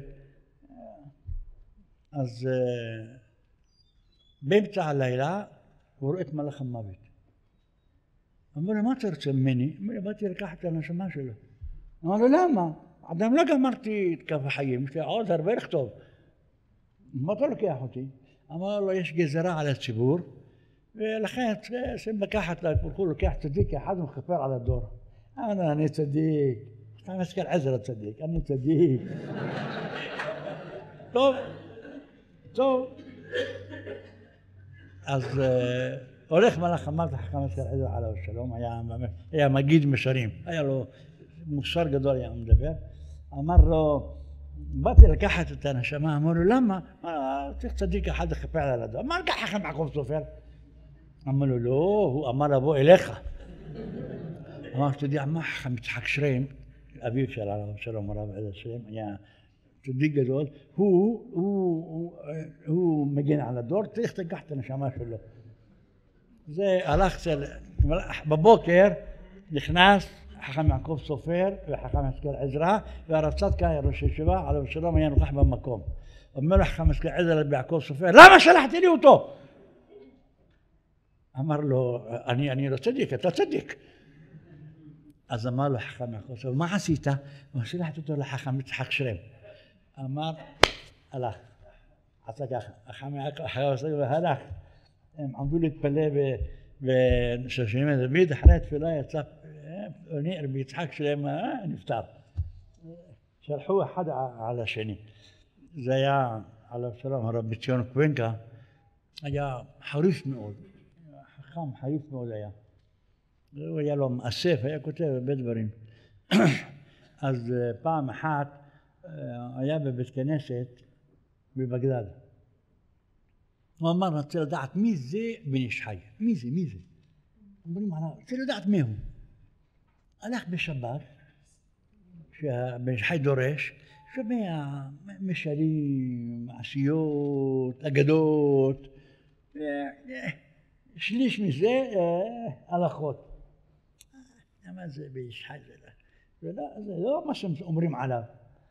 אז uh, באמצע הלילה הוא רואה את מלאך המוות. אמר לו, מה אתה רוצה ממני? אמר לו, באתי לקחת את הנשמה שלו. אמר לו, למה? אדם לא גמרתי את כף החיים, יש לי עוד הרבה לכתוב. מה אתה לוקח אותי? אמר לו, יש גזרה על הציבור, ולכן צריכים לקחת, הוא לוקח צדיק אחד ומכפר על הדור. אמר לו, אני צדיק. אתה מזכיר עזרא צדיק, אני צדיק. טוב, טוב. אז הולך מלאך המוות, חכם עזרא עליו השלום, היה מגיד משרים, היה לו מוסר גדול, היה מדבר. אמר לו, באתי לקחת את הנשמה, אמר לו, למה? צריך צדיק אחד לכפר על הדור. אמר, קח חכם יעקב סופר. אמר לו, לא, הוא אמר לבוא אליך. אמר, אתה יודע מה, חכם יצחק שרם, אביו של עליו השלום, הרב עזרא שרם, היה צדיק גדול, הוא, הוא, הוא, הוא מגן על הדור, צריך לקח את הנשמה שלו. זה הלך של, בבוקר נכנס חכם יעקב סופר וחכם יחזקאל עזרא, והרב צדקה ראש הישיבה עליו השלום היה נוכח במקום. אומר לו חכם יחזקאל עזרא ביעקב סופר, למה שלחתי לי אותו? אמר לו, אני, אני לא צדיק, אתה צדיק. אז אמר לו חכם יעקב סופר, מה עשית? הוא שלחתי אותו לחכם יצחק שרם. אמר, הלך, עשה ככה, חכם יעקב סופר הלך. הם עמדו להתפלל בשושנים דוד, אחרי התפילה יצא נער ביצחק שלהם, נפטר. שלחו אחד על השני. זה היה עליו שלום, הרב בציון קוונקה, היה חריף מאוד, חכם חריף מאוד היה. הוא היה לו מאסף, היה כותב הרבה דברים. אז פעם אחת היה בבית כנסת בבגדד. הוא אמר, אני רוצה לדעת מי זה בן איש חי, מי זה, מי זה? אומרים עליו, רוצה לדעת מי הוא. הלך בשבת, שבן איש חי דורש, שומע משלים, מעשיות, אגדות, שליש מזה הלכות. מה זה בן איש חי? זה לא מה שאומרים עליו.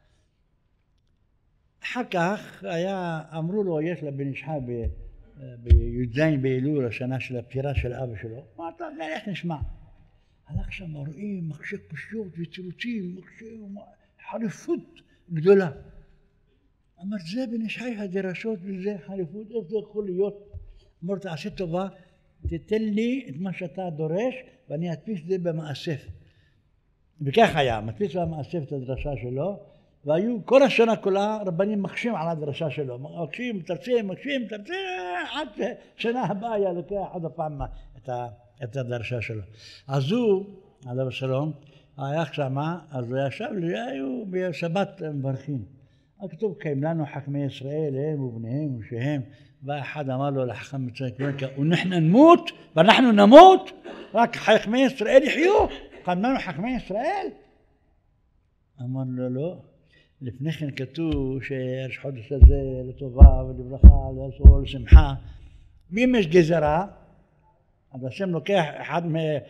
אחר כך היה, אמרו לו, יש לבן איש חי בי"ז באלול, השנה של הפטירה של אבא שלו. מה אתה, איך נשמע? הלך שם, רואים מחשב פשוט וצירוצים, חריפות גדולה. אמר, זה בן איש חי הדרשות וזה חריפות, איך זה יכול להיות? אמר, תעשה טובה, תתן לי את מה שאתה דורש ואני אדפיס את זה במאסף. וכך היה, מדפיס במאסף את הדרשה שלו, והיו כל השנה כולה רבנים מקשים על הדרשה שלו, מקשים, מתרצים, מקשים, מתרצים, עד שנה הבאה היה לוקח עוד הפעם את, את הדרשה שלו. אז הוא, עליו השלום, היה שמה, אז הוא ישב, היו בשבת מברכים. כתוב, קיים לנו חכמי ישראל, הם ובניהם ושהם, בא אחד אמר לו לחכם יצחק קוונקה, ונחנו נמות, ואנחנו נמות, רק חכמי ישראל יחיו, קיים לנו חכמי ישראל? אמר לו לא. לפני כן כתוב שיש חודש הזה לטובה ולברכה ולאסור ולשמחה. ואם יש גזרה, אז השם לוקח אחד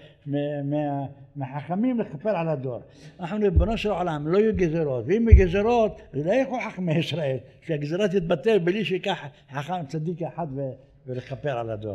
מהחכמים לכפר על הדור. אנחנו ריבונו של עולם, לא יהיו גזרות, ואם יהיו גזרות, אז לא יכולו חכמי ישראל, שהגזרה תתבטל בלי שיקח חכם צדיק אחד ולכפר על הדור.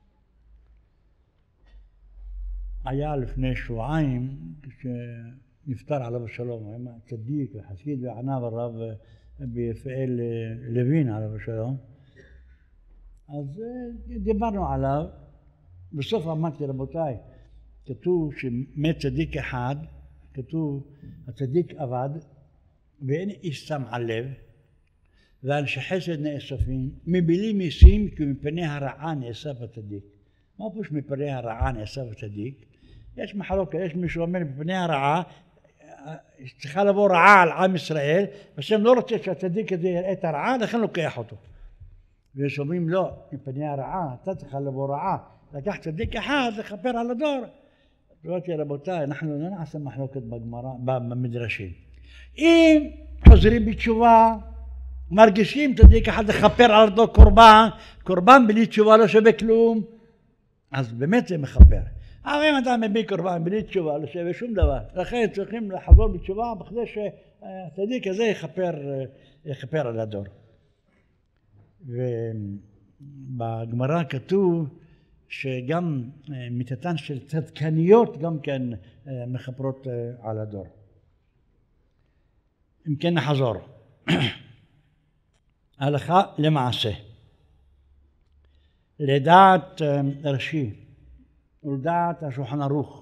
היה לפני שבועיים, כשנפטר עליו השלום, היה צדיק וחסיד וענב הרב ביפעאל לוין עליו השלום, אז דיברנו עליו. בסוף אמרתי, רבותיי, כתוב שמת צדיק אחד, כתוב הצדיק עבד ואין איש שם על לב, ואנשי חסד נאספים, מבלי מיסים כי מפני הרעה נאסף הצדיק. מה פירוש מפני הרעה נאסף הצדיק? יש מחלוקת, יש מי שאומר מפני הרעה, צריכה לבוא רעה על עם ישראל, והשם לא רוצה שהצדיק הזה יראה את הרעה, לכן לוקח אותו. ויש אומרים לא, מפני הרעה, אתה צריכה לבוא רעה. לקח צדיק אחד לכפר על הדור. אמרתי, רבותיי, אנחנו לא נעשה מחלוקת בגמרא, במדרשים. אם חוזרים בתשובה, מרגישים צדיק אחד לכפר על הדור קורבן, קורבן בלי תשובה לא שווה כלום, אז באמת זה מכפר. אבל אם אתה מביא קורבן בלי תשובה לא שווה שום דבר, לכן צריכים לחזור בתשובה בכדי שהצדיק הזה יכפר, יכפר על הדור. ובגמרא כתוב שגם מיתתן של צדקניות גם כן מכפרות על הדור. אם כן נחזור. הלכה למעשה. לדעת רש"י ולדעת השולחן ערוך,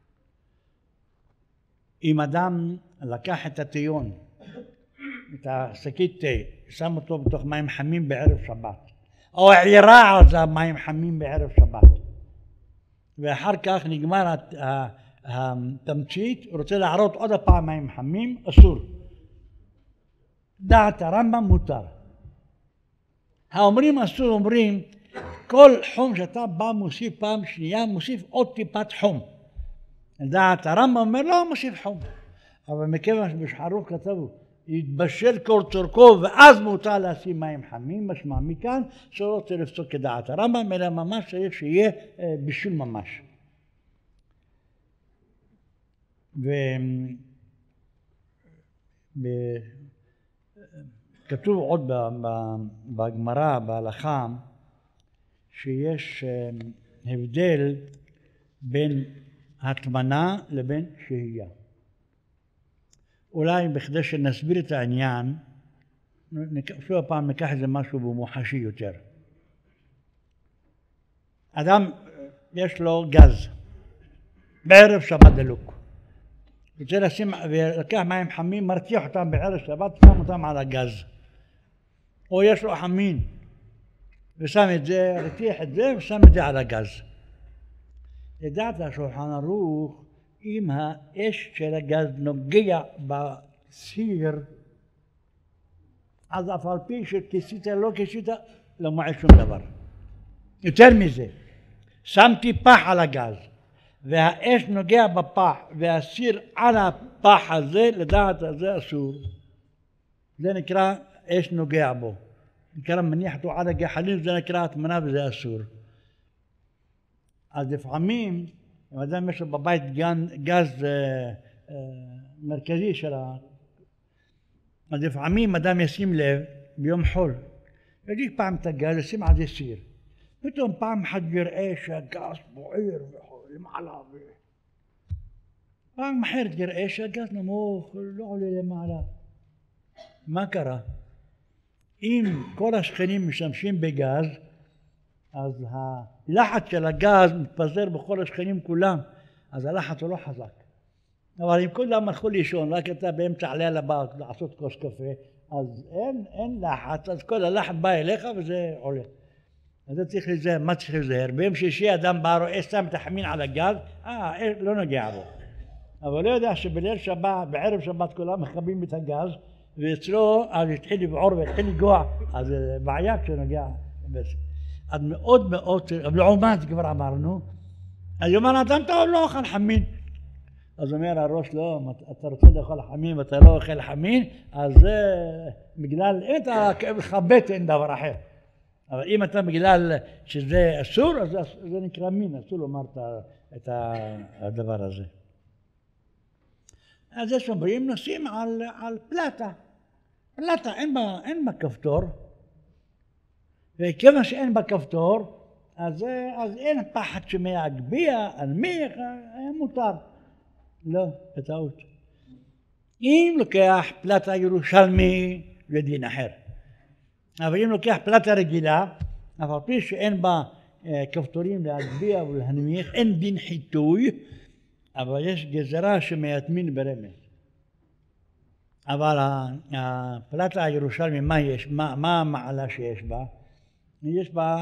אם אדם לקח את הטיון, את השקית תה, שם אותו בתוך מים חמים בערב שבת, או עירה על זה מים חמים בערב שבת, ואחר כך נגמר התמצית, הוא רוצה לערות עוד הפעם מים חמים, אסור. דעת הרמב"ם מותר. האומרים אסור אומרים, כל חום שאתה בא מוסיף פעם שנייה, מוסיף עוד טיפת חום. דעת הרמב"ם אומר לא מוסיף חום. אבל מכיוון שבשולחן ערוך כתבו, יתבשל כל צורכו ואז מותר לשים מים חמים, משמע מכאן שלא רוצה לפסוק כדעת הרמב"ם, אלא ממש צריך שיהיה בישול ממש. וכתוב עוד בגמרא, בהלכה, שיש הבדל בין הטמנה לבין שהייה. אולי בכדי שנסביר את העניין, שוב הפעם ניקח איזה משהו במוחשי יותר. אדם יש לו גז, בערב שבת דלוק. רוצה לשים, ולקח מים חמים, מרתיח אותם בערב שבת, שם אותם על הגז. או יש לו חמין, ושם את זה, רתיח את זה, ושם את זה על הגז. לדעת השולחן ערוך, אם האש של הגז נוגע בסיר, אז אף על פי שכיסית לא כיסית, לא מועיל שום דבר. יותר מזה, שמתי פח על הגז, והאש נוגע בפח, והסיר על הפח הזה, לדעת הזה אסור. זה נקרא אש נוגע בו. נקרא מניח אותו על הגחלים, זה נקרא הטמנה וזה אסור. אז לפעמים, אם אדם יש לו בבית גז אה, אה, מרכזי של ה... אז לפעמים אדם ישים לב ביום חול, ידיק פעם את הגז, ישים על זה סיר. פתאום פעם אחת יראה שהגז בוער למעלה. ו... פעם אחרת יראה שהגז נמוך, לא עולה למעלה. מה קרה? אם כל השכנים משתמשים בגז, אז הלחץ של הגז מתפזר בכל השכנים כולם, אז הלחץ הוא לא חזק. אבל אם כולם הלכו לישון, רק אתה באמצע הלילה בא לעשות כוס קפה, אז אין, אין לחץ, אז כל הלחץ בא אליך וזה עולה. אז זה צריך להיזהר, מה צריך להיזהר? ביום שישי אדם בא רואה שם את החמין על הגז, אה, לא נוגע בו. אבל לא יודע שבליל שבת, בערב שבת כולם מכבים את הגז, ואצלו אז התחיל לבעור והתחיל לגוע, אז בעיה כשנוגע בזה. אז מאוד מאוד, אבל לעומת כבר אמרנו, אז יאמר אדם טוב לא אוכל חמין. אז אומר הראש לו, אתה רוצה לאכול חמים ואתה לא אוכל חמים, אז זה בגלל, אם אתה לך בטן דבר אחר. אבל אם אתה בגלל שזה אסור, אז זה נקרא מין, אסור לומר את הדבר הזה. אז יש אומרים, נשים על, על פלטה. פלטה אין בה, אין בה כפתור, וכיוון שאין בה כפתור, אז, אז אין פחד שמהגביה, הנמיך, מותר. לא, בטעות. אם לוקח פלטה ירושלמי, זה דין אחר. אבל אם לוקח פלטה רגילה, אף על פי שאין בה כפתורים להגביה ולהנמיך, אין דין חיטוי, אבל יש גזרה שמייתמין ברמז. אבל הפלטה הירושלמי, מה יש, מה, מה המעלה שיש בה? יש בה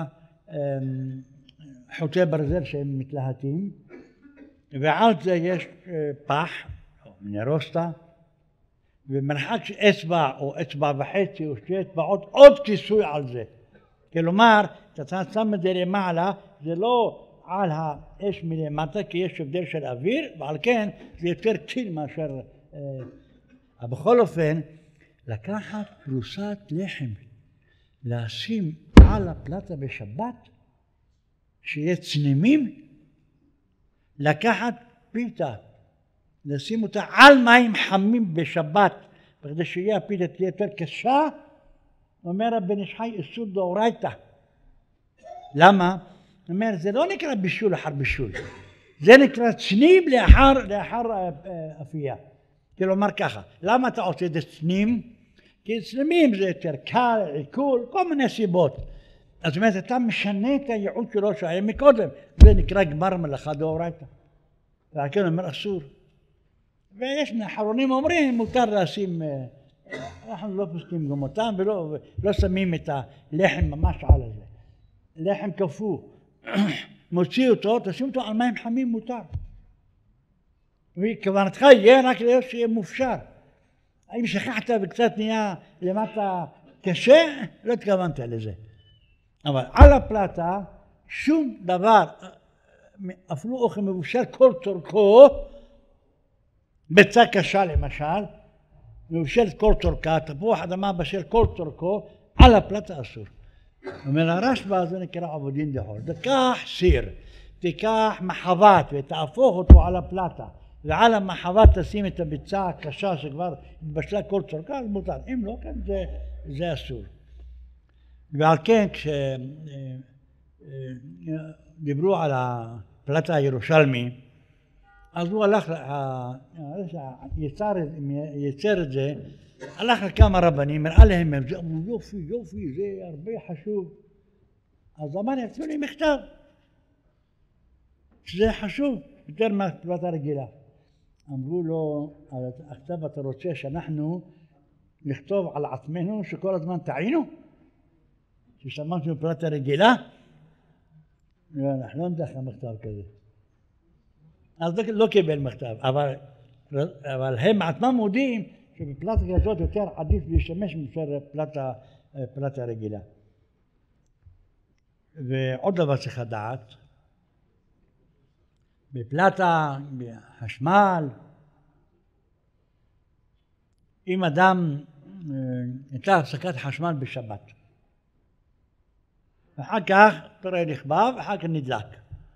חוטי ברזל שהם מתלהטים, ועל זה יש פח, או נרוסטה, ומרחק אצבע או אצבע וחצי או שתי אצבעות, עוד כיסוי על זה. כלומר, אתה שם את זה למעלה, זה לא על האש מלמטה, כי יש הבדל של אוויר, ועל כן זה יותר קטין מאשר... אבל בכל אופן, לקחת פרוסת לחם, לשים על הפלטה בשבת, שיהיה צנימים, לקחת פיתה, לשים אותה על מים חמים בשבת, בכדי שיהיה הפיתה תהיה יותר קשה, אומר הבן איש חי איסור דאורייתא. למה? אומר, זה לא נקרא בישול אחר בישול, זה נקרא צנים לאחר, לאחר אפייה. כלומר ככה, למה אתה עושה את זה צנים? כי צנימים זה יותר קל, עיכול, כל מיני סיבות. אז זאת אומרת, אתה משנה את הייעוד שלו שהיה מקודם, זה נקרא גמר מלאכה דאורייתא. והכן אומר אסור. ויש מהאחרונים אומרים, מותר לשים, אנחנו לא פוסקים גם אותם, ולא לא שמים את הלחם ממש על זה. לחם קפוא, מוציא אותו, תשים אותו על מים חמים מותר. וכוונתך יהיה רק להיות שיהיה מופשר. אם שכחת וקצת נהיה למטה קשה, לא התכוונת לזה. אבל על הפלטה, שום דבר, אפילו אוכל מבושל כל צורכו, ביצה קשה למשל, מבושל כל צורכה, תפוח אדמה בשל כל צורכו, על הפלטה אסור. אומר הרשב"א, זה נקרא עבודין דחול. תיקח סיר, תיקח מחבת ותהפוך אותו על הפלטה, ועל המחבת תשים את הביצה הקשה שכבר התבשלה כל צורכה, אז מותר. אם לא, כן, זה, זה אסור. ועל כן, כשדיברו על הפלטה הירושלמי, אז הוא הלך, יצר, יצר את זה, הלך לכמה רבנים, הראה להם, אמרו יופי, יופי, זה הרבה חשוב. אז אמר, יצאו לי מכתב, שזה חשוב, יותר מהפלטה רגילה. אמרו לו, עכשיו אתה רוצה שאנחנו נכתוב על עצמנו שכל הזמן טעינו? ששמענו בפלטה רגילה? לא, אנחנו לא נדע מכתב כזה. אז לא קיבל מכתב, אבל, אבל הם עצמם מודיעים שבפלטה כזאת יותר עדיף להשתמש מאשר פלטה, פלטה רגילה. ועוד דבר צריך לדעת, בפלטה, בחשמל, אם אדם הייתה הפסקת חשמל בשבת, ואחר כך תראה נכבה ואחר כך נדלק.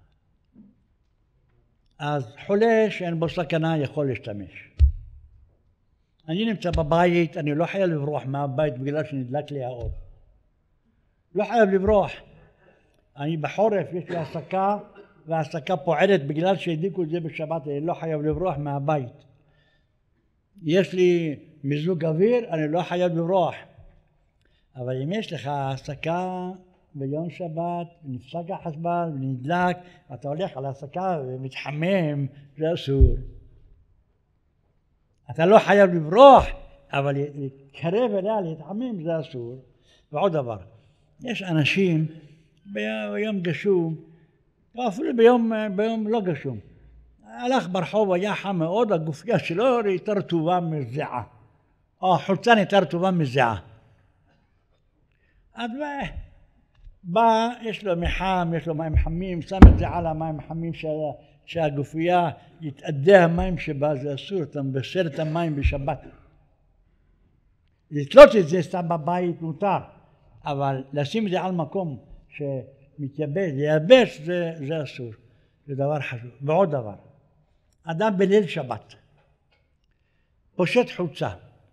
אז חולה שאין בו סכנה יכול להשתמש. אני נמצא בבית, אני לא חייב לברוח מהבית בגלל שנדלק לי האור. לא חייב לברוח. אני בחורף, יש לי הסקה, וההסקה פועלת בגלל שהדליקו את זה בשבת, אני לא חייב לברוח מהבית. יש לי מיזוג אוויר, אני לא חייב לברוח. אבל אם יש לך הסקה ביום שבת, נפסק החשמל ונדלק, אתה הולך על ההסקה ומתחמם, זה אסור. אתה לא חייב לברוח, אבל להתקרב אליה, להתחמם, זה אסור. ועוד דבר, יש אנשים ביום גשום, או אפילו ביום, ביום לא גשום, הלך ברחוב, היה חם מאוד, הגופייה שלו הייתה רטובה מזיעה, או החולצה הייתה רטובה מזיעה. אז בא, יש לו מחם, יש לו מים חמים, שם את זה על המים חמים שהגופייה יתאדה המים שבה, זה אסור, אתה מבשל את המים בשבת. לתלות את זה סתם בבית מותר, אבל לשים את זה על מקום שמתייבש, לייבש, זה, זה אסור. זה דבר חשוב. ועוד דבר, אדם בליל שבת פושט חולצה,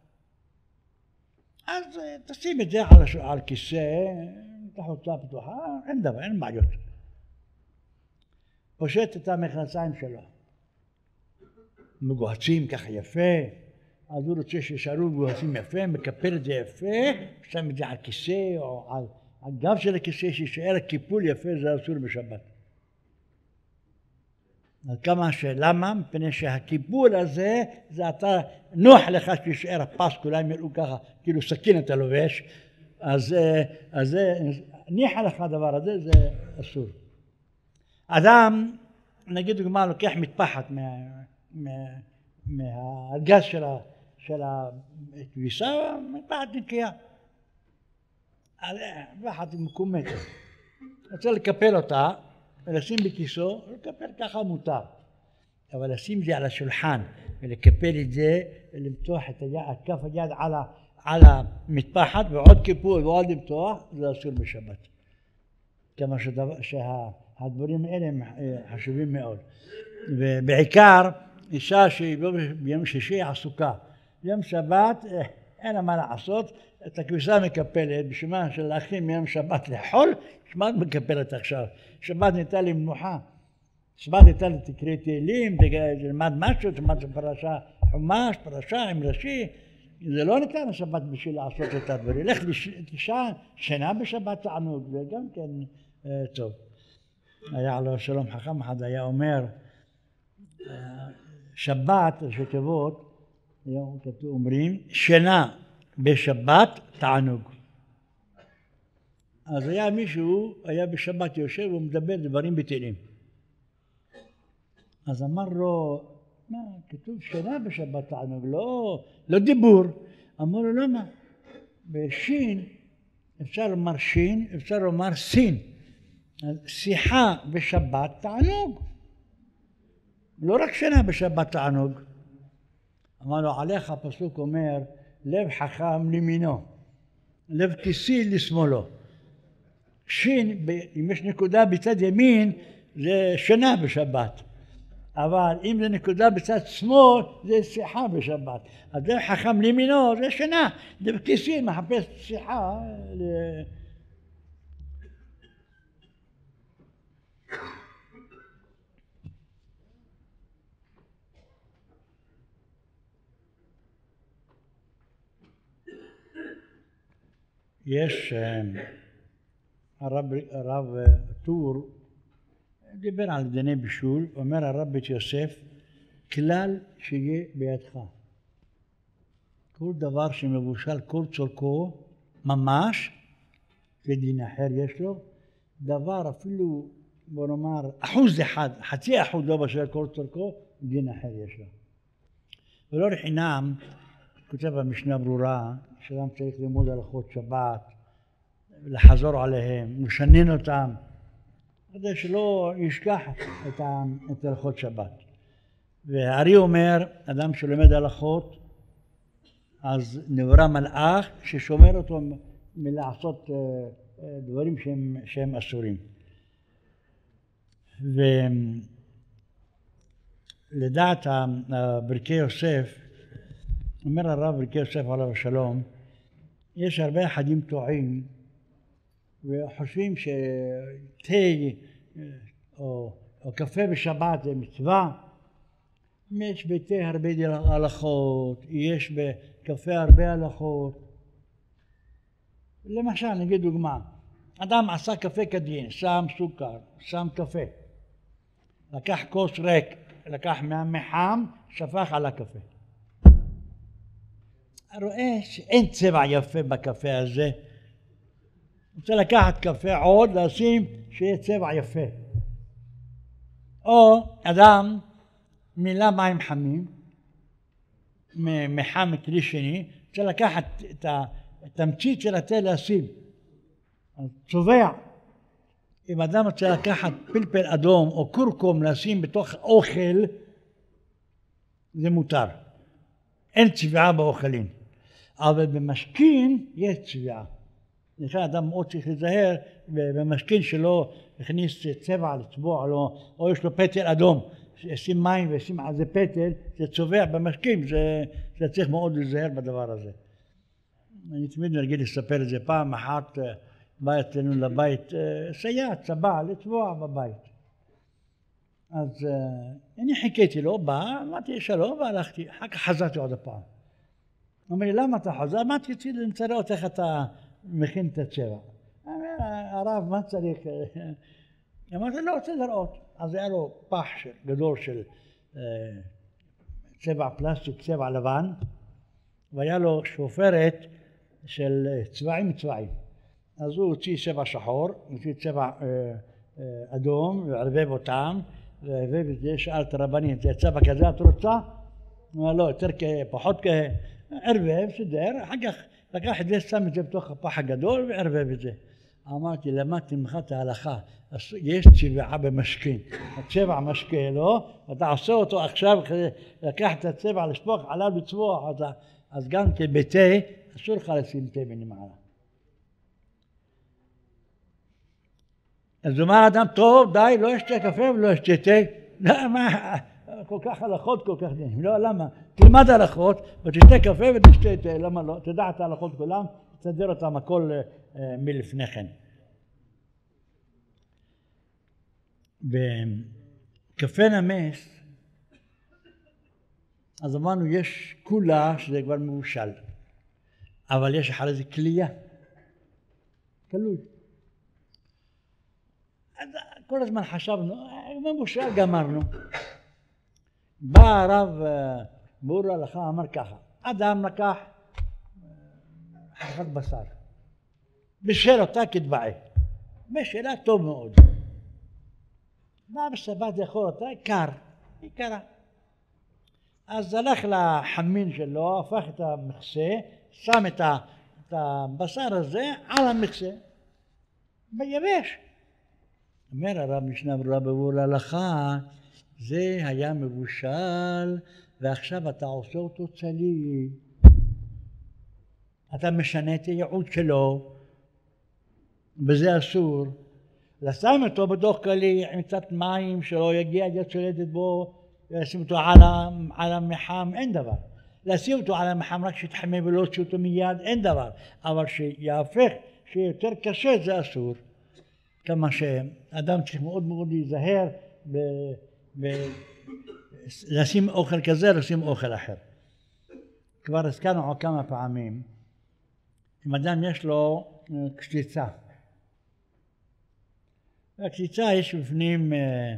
אז תשים את זה על, על כיסא, את החולצה פתוחה, אין דבר, אין בעיות. פושט את המכנסיים שלו, מגוהצים ככה יפה, אז הוא רוצה שישארו מגוהצים יפה, מקפל את זה יפה, שם את זה על כיסא או על הגב של הכיסא, שישאר קיפול יפה, זה אסור בשבת. אז כמה שלמה? מפני שהקיפול הזה, זה אתה, נוח לך שישאר הפס, כולם יראו ככה, כאילו סכין אתה לובש, אז, אז זה, ניחה לך הדבר הזה, זה אסור. אדם, נגיד דוגמה, לוקח מטפחת מה, מה, מהארגז של, ה, של הכביסה, מטפחת נקייה. מטפחת מקומטת. רוצה לקפל אותה, ולשים בכיסו, לקפל ככה מותר. אבל לשים את זה על השולחן, ולקפל את זה, ולמתוח את היד, כף היד על, ה, על המטפחת, ועוד קיפול ועוד למתוח, זה אסור בשבת. כמה שדבר, שהדברים האלה הם חשובים מאוד. ובעיקר, אישה שהיא ביום שישי עסוקה. יום שבת, אין לה מה לעשות, את הכביסה מקפלת, בשביל של להכין מיום שבת לאכול, שבת מקפלת עכשיו. שבת ניתן לי מנוחה. שבת ניתן לי תקריא תהילים, תלמד משהו, תלמד פרשה חומש, פרשה עם ראשי. זה לא ניתן לשבת בשביל לעשות את הדברים. לך תישן, שינה בשבת תענוג, זה גם כן טוב. היה לו שלום חכם אחד, היה אומר, שבת, שתיבות, אומרים, שינה בשבת תענוג. אז היה מישהו, היה בשבת יושב ומדבר דברים בתהילים. אז אמר לו, מה, כתוב שינה בשבת תענוג, לא, לא דיבור. אמר לו, למה? בשין, אפשר לומר שין, אפשר לומר סין. שיחה בשבת תענוג. לא רק שינה בשבת תענוג. אמר לו, עליך הפסוק אומר, לב חכם לימינו, לב כסיל לשמאלו. שין, אם יש נקודה בצד ימין, זה שינה בשבת. אבל אם זה נקודה בצד שמאל, זה שיחה בשבת. אז לב חכם לימינו זה שינה. לב כסיל מחפש שיחה. יש הרב, הרב טור דיבר על דיני בישול, אומר הרב בית יוסף, כלל שיהיה בידך. כל דבר שמבושל כל צורכו ממש, כדין אחר יש לו, דבר אפילו בוא נאמר אחוז אחד, חצי אחוז לא בשל כל צורכו, דין אחר יש לו. ולא לחינם, כותב במשנה ברורה, שאדם צריך ללמוד הלכות שבת, לחזור עליהם, לשנן אותם, כדי שלא ישכח את, את הלכות שבת. והארי אומר, אדם שלומד הלכות, אז נברא מלאך ששומר אותו מלעשות דברים שהם, שהם אסורים. ולדעת ברכי יוסף, אומר הרב ברכי יוסף עליו השלום, יש הרבה אחדים טועים וחושבים שתה או, או קפה בשבת זה מצווה. יש בתה הרבה הלכות, יש בקפה הרבה הלכות. למשל, נגיד דוגמה, אדם עשה קפה כדין, שם סוכר, שם קפה, לקח כוס ריק, לקח מהמחם, שפך על הקפה. רואה שאין צבע יפה בקפה הזה, רוצה לקחת קפה עוד, לשים שיהיה צבע יפה. או אדם מילא מים חמים, מחם כלי שני, רוצה לקחת את התמצית של התה לשים, אז צובע. אם אדם רוצה לקחת פלפל אדום או קורקום לשים בתוך אוכל, זה מותר. אין צביעה באוכלים. אבל במשכין יש צביעה. לכן אדם מאוד צריך להיזהר במשכין שלא הכניס צבע לצבוע לו, או יש לו פטל אדום, ישים מים וישים על זה פטל, זה צובע במשכין, זה, זה צריך מאוד להיזהר בדבר הזה. אני תמיד נרגיל לספר את זה. פעם אחת בא אצלנו לבית סייעת, צבע לצבוע בבית. אז אני חיכיתי לו, בא, אמרתי שלום והלכתי, אחר כך חזרתי עוד הפעם. הוא אומר לי, למה אתה חוזר? אמרתי, רציתי לראות איך אתה מכין את הצבע. אמר, הרב, מה צריך? אמרתי, לא רוצה לראות. אז היה לו פח גדול של צבע פלסטיק, צבע לבן, והיה לו שופרת של צבעים צבעים. אז הוא הוציא צבע שחור, הוציא צבע אדום, וערבב אותם, וערבב את זה, שאל את הרבנית, זה צבע כזה את רוצה? אמר, לא, יותר פחות כזה. ערבב, סדר, אחר כך לקח את זה, שם את זה בתוך הפח הגדול וערבב את זה. אמרתי, למדתי ממך את ההלכה, יש צבעה במשכין, הצבע משקה, לא? אתה עושה אותו עכשיו, לקח את הצבע, לשפוך עליו לצבוע, אז גם כבתה, אסור לך לשים תה מלמעלה. אז אומר אדם, טוב, די, לא ישתה קפה ולא ישתה תה. למה? כל כך הלכות, כל כך דברים. לא, למה? תלמד הלכות ותשתה קפה ותשתה תה, למה לא? תדע את ההלכות כולם, תסדר אותם הכל מלפני כן. בקפה נמס, אז אמרנו, יש כולה שזה כבר מבושל, אבל יש אחרי זה כליה, תלוי. אז כל הזמן חשבנו, מבושל גמרנו. בא הרב בור ההלכה, אמר ככה, אדם לקח חתיכת בשר, בישל אותה כדבעי, בישלה טוב מאוד. בא בשבת לאכול אותה, קר, היא קרה. אז הלך לחמין שלו, הפך את המכסה, שם את הבשר הזה על המכסה, ביבש. אומר הרב משנה ברורה בבור ההלכה, זה היה מבושל, ועכשיו אתה עושה אותו צלי. אתה משנה את הייעוד שלו, וזה אסור. לשים אותו בתוך כלי עם קצת מים שלא יגיע יד שולטת בו, לשים אותו על, על המחם, אין דבר. לשים אותו על המחם רק שיתחמם ולא להוציא אותו מיד, אין דבר. אבל שיהפך, שיהיה יותר קשה, זה אסור. כמה שאדם צריך מאוד מאוד להיזהר ב... ב... לשים אוכל כזה, לשים אוכל אחר. כבר הזכרנו עוד כמה פעמים, אם אדם יש לו קציצה, בקציצה יש בפנים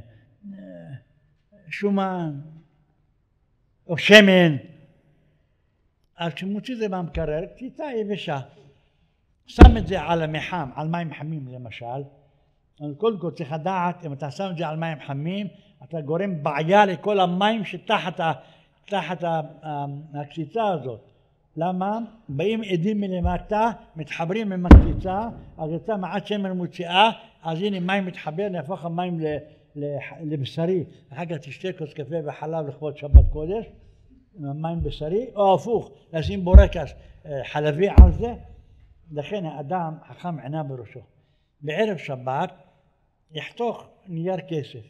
שומן או שמן, אז כשמוציא את זה במקרר, קציצה יבשה, שם את זה על המחם, על מים חמים למשל. קודם כל צריך לדעת, אם אתה שם את זה על מים חמים, אתה גורם בעיה לכל המים שתחת תחת הקציצה הזאת. למה? באים עדים מלמטה, מתחברים עם הקציצה, אז יצא מעט שמן מוציאה, אז הנה מים מתחבר, נהפוך המים לבשרי. אחר כך תשתה כוס קפה וחלב לכבוד שבת קודש, מים בשרי, או הפוך, לשים בורקס חלבי על זה. לכן האדם חכם עיניו בראשו. בערב שבת יחתוך נייר כסף.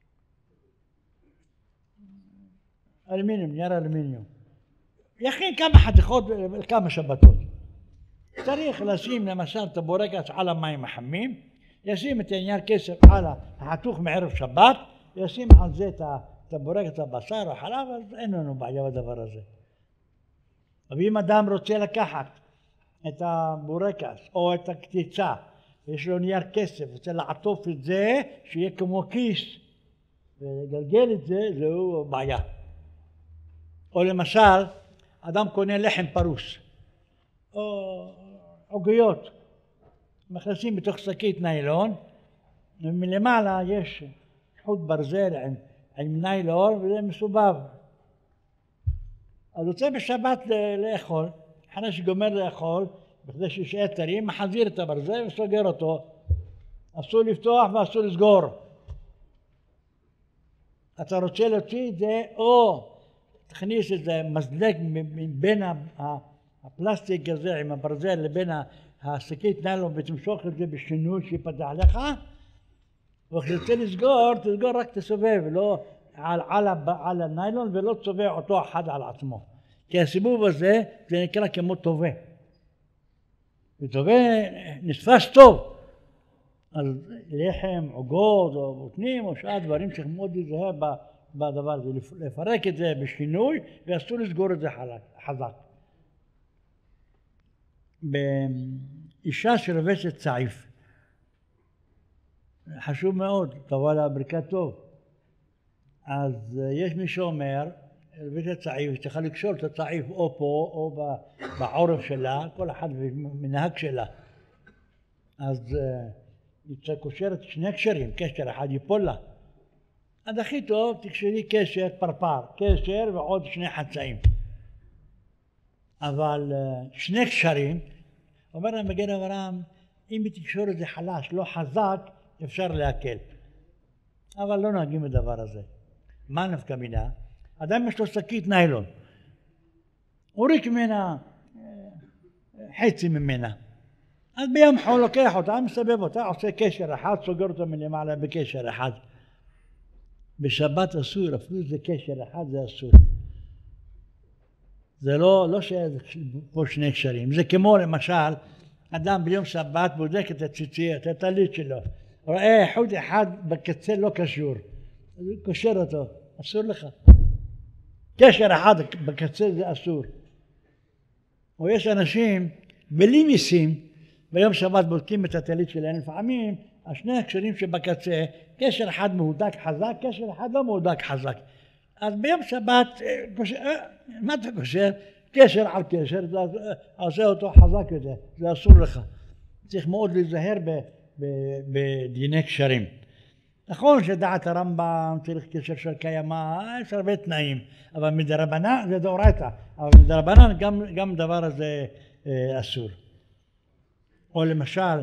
אלומיניום, נייר אלומיניום. יכין כמה חתיכות, כמה שבתות. צריך לשים למשל את הבורקס על המים החמים, ישים את הנייר כסף על החתוך מערב שבת, ישים על זה את הבורקס, הבשר, החלב, אז אין לנו בעיה בדבר הזה. ואם אדם רוצה לקחת את הבורקס או את הקציצה, יש לו נייר כסף, רוצה לעטוף את זה, שיהיה כמו כיס, ולגלגל את זה, זהו בעיה. או למשל, אדם קונה לחם פרוס, או עוגיות, מכניסים בתוך שקית ניילון, ומלמעלה יש חוט ברזל עם, עם ניילון, וזה מסובב. אז רוצה בשבת לאכול, אחרי שגומר לאכול, בכדי שישאר טרי, מחזיר את הברזל וסוגר אותו. אסור לפתוח ואסור לסגור. אתה רוצה להוציא את זה, או תכניס איזה מזלג מבין הפלסטיק הזה עם הברזל לבין השקית ניילון ותמשוך את זה בשינוי שיפתח לך, וכשתרצה לסגור, תסגור רק תסובב, לא על, על, על הניילון ולא תסובב אותו אחד על עצמו. כי הסיבוב הזה זה נקרא כמו טובה. וטובה נתפס טוב. אז לחם, עוגות או בוטנים או שאר דברים צריך מאוד להיזהר בדבר הזה, לפרק את זה בשינוי ואסור לסגור את זה חזק. באישה שלובשת צעיף, חשוב מאוד, תבוא לה ברכת טוב. אז יש מי שאומר, לובשת צעיף, צריכה לקשור את הצעיף או פה או בעורף שלה, כל אחד מנהג שלה. אז היא קושרת שני קשרים, קשר אחד ייפול לה. אז הכי טוב תקשרי קשר פרפר, קשר ועוד שני חצאים. אבל שני קשרים, אומר המגן אברהם, אם היא תקשור את זה חלש, לא חזק, אפשר להקל. אבל לא נוהגים בדבר הזה. מה נפקא מינה? אדם יש לו שקית ניילון. הוריק ממנה חצי ממנה. אז ביום חול לוקח אותה, מסבב אותה, עושה קשר אחד, סוגר אותה מלמעלה בקשר אחד. בשבת אסור, אפילו זה קשר אחד, זה אסור. זה לא, לא פה שני קשרים. זה כמו למשל, אדם ביום שבת בודק את הציצית, את הטלית שלו. רואה חוט אחד בקצה לא קשור. אז הוא קושר אותו, אסור לך. קשר אחד בקצה זה אסור. או יש אנשים בלי מיסים, ביום שבת בודקים את הטלית שלהם, לפעמים השני הקשרים שבקצה, קשר אחד מהודק חזק, קשר אחד לא מהודק חזק. אז ביום שבת, מה אתה קושר? קשר על קשר, אתה עושה אותו חזק יותר, זה אסור לך. צריך מאוד להיזהר בדיני קשרים. נכון שדעת הרמב"ם צריך קשר של קיימא, יש הרבה תנאים, אבל מדרבנן זה דאורייתא, אבל מדרבנן גם, גם דבר הזה אסור. או למשל,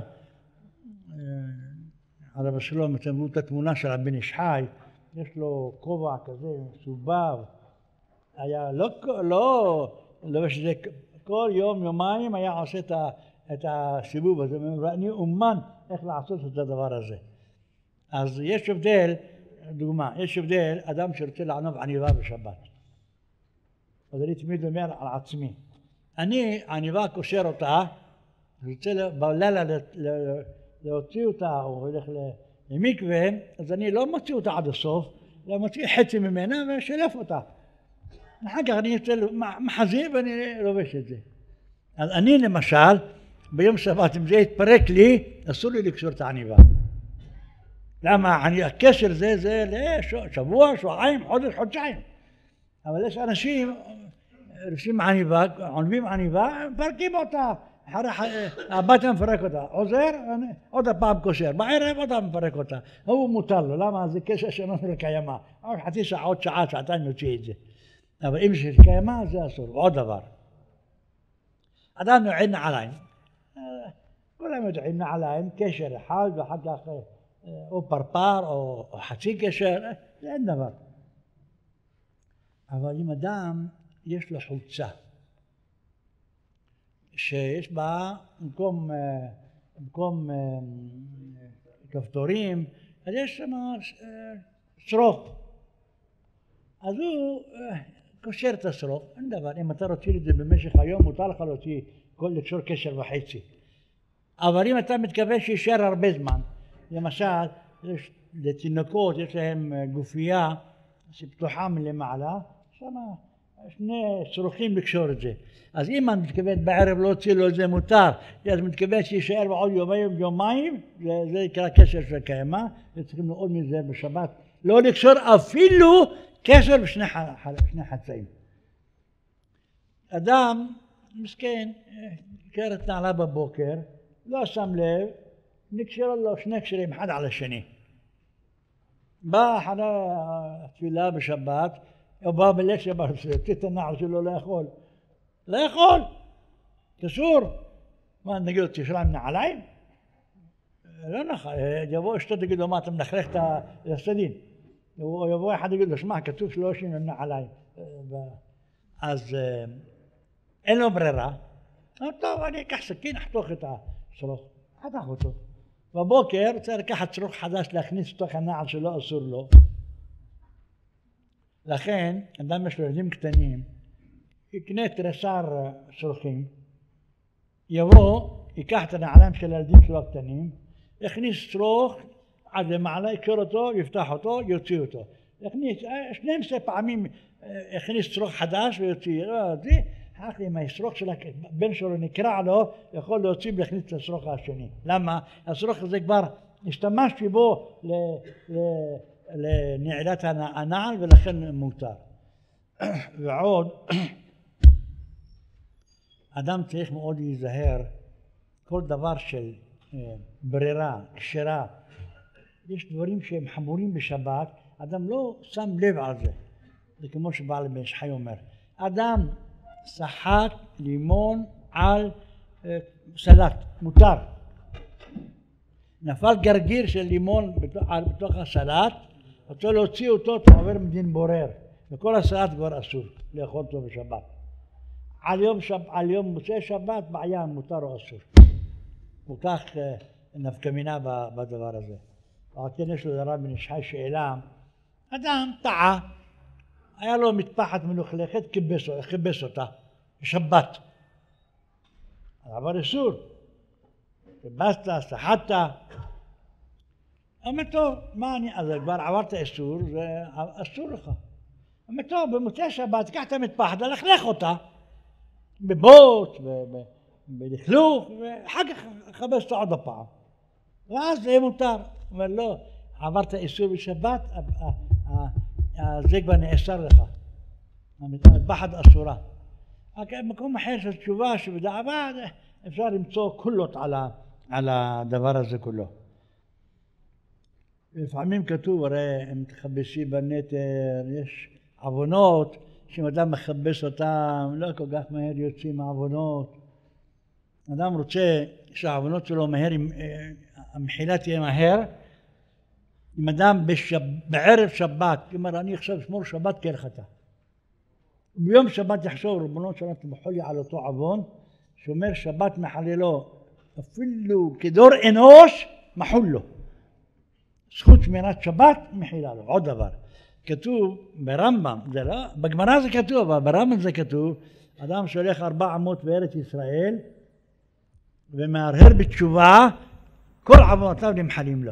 הרב שלום, אתם ראו את התמונה של הבן איש חי, יש לו כובע כזה, סובב, היה לא, לא, לא שזה, כל יום, יומיים היה עושה את, ה, את הסיבוב הזה, ואני אומן איך לעשות את הדבר הזה. אז יש הבדל, דוגמה, יש הבדל, אדם שרוצה לענוב עניבה בשבת. אז אני תמיד אומר על עצמי, אני עניבה קושר אותה, רוצה בלילה להוציא אותה או הולך למקווה, אז אני לא מוציא אותה עד הסוף, אלא מוציא חצי ממנה ושלף אותה. אחר כך אני יוצא מחזיר ואני לובש את זה. אז אני למשל, ביום שבת, אם זה יתפרק לי, אסור לי לקשור את העניבה. למה? הקשר זה, זה לשבוע, שבועיים, חודש, חודשיים. אבל יש אנשים, עושים עניבה, עונבים עניבה, מפרקים אותה. הבת מפרק אותה, עוזר, עוד הפעם קושר, בערב עוד פעם מפרק אותה. הוא מותר לו, למה? זה קשר שאינו של קיימא. עוד חצי שעה, עוד שעה, שעתיים יוציא את זה. אבל אם של קיימא זה אסור. ועוד דבר. אדם נועד נעליים. כולם יודעים נעליים, קשר אחד ואחר כך או פרפר או חצי קשר, זה אין דבר. אבל אם אדם יש לו חולצה, שיש בה במקום, במקום כפתורים, אז יש שם שרוך. אז הוא קושר את השרוך, אין דבר. אם אתה רוצה את זה במשך היום, מותר לך להוציא, לקשור קשר וחצי. אבל אם אתה מתכוון שישאר הרבה זמן, למשל, יש לתינוקות, יש להם גופייה שפתוחה מלמעלה, שם שני שרוכים לקשור את זה. אז אם אני מתכוון בערב לא הוציא לו את זה מותר, אז מתכוון שישאר בעוד יומיים, יומיים, זה יקרא קשר של קיימא, וצריכים מאוד מזה בשבת. לא לקשור אפילו קשר בשני חצאים. אדם, מסכן, קרת נעלה בבוקר, לא שם לב, נקשר לו שני קשרים אחד על השני. בא אחרי התפילה בשבת, הוא בא בליל שבת, תת הנעל שלו לא יכול. לא יכול, קשור. מה נגיד, תשרה עם נעליים? לא נכון, יבוא אשתו תגיד לו מה אתה מלכלך את הסדין, יבוא אחד יגיד לו שמע כתוב שלושים נמנע עליי, אז אין לו ברירה, טוב אני אקח סכין אחתוך את השרוך, חתך אותו, בבוקר צריך לקחת שרוך חדש להכניס לתוך הנעל שלו אסור לו, לכן אדם יש לו ילדים קטנים, יקנה תריסר שרוכים, יבוא ייקח את הנעליים של הילדים שלו הקטנים, יכניס שרוך עד למעלה, יקשור אותו, יפתח אותו, יוציא אותו. יכניס, שנים עשרה פעמים יכניס שרוך חדש ויוציא. לא, זה, אחר אם השרוך של הבן שלו נקרע לו, יכול להוציא ולהכניס את השרוך השני. למה? השרוך הזה כבר השתמשתי בו לנעילת הנעל ולכן מותר. ועוד, אדם צריך מאוד להיזהר כל דבר של ברירה, כשרה, יש דברים שהם חמורים בשבת, אדם לא שם לב על זה. זה כמו שבעל בן איש חי אומר, אדם סחט לימון על סלט, מותר. נפל גרגיר של לימון בתוך הסלט, רוצה להוציא אותו, אתה עובר מדין בורר, וכל הסלט כבר אסור לאכול אותו בשבת. על יום, שב, על יום מוצאי שבת בעיה מותר או אסור. וכך נפקא מינה בדבר הזה. אבל כן יש לו לרב בן איש חי שאלה, אדם טעה, היה לו מטפחת מלוכלכת, כיבס, כיבס אותה, שבת. אבל אסור. כיבסת, סחטת. אומר טוב, מה אני, אז כבר עברת איסור, זה אסור לך. אומר טוב, במוצאי שבת, תיקח את המטפחת, לכלך אותה. בבוט, בלכלוך, ואחר כך חבש אותו עוד הפעם. ואז זה מותר. אומר לא, עברת איסור בשבת, זה כבר נאסר לך. המטפחת אסורה. מקום אחר של תשובה שבדעבד אפשר למצוא קולות על הדבר הזה כולו. לפעמים כתוב, הרי הם מתחבשים בנטר, יש עוונות, שאם אדם מחבש אותם, לא כל כך מהר יוצאים העוונות. אדם רוצה שהעוונות שלו מהר, המחילה תהיה מהר. אם אדם בשב, בערב שבת, כלומר אני עכשיו שמור שבת כהלכתה. ביום שבת יחשוב, רבונו של עולם תמחול לי על אותו עוון, שאומר שבת מחללו, אפילו כדור אנוש, מחול לו. זכות שמירת שבת מחילה לו. עוד דבר. כתוב ברמב"ם, זה לא, בגמרא זה כתוב, אבל ברמב"ם זה כתוב, אדם שהולך ארבע אמות בארץ ישראל, ומהרהר בתשובה, כל עוונותיו נמחלים לו.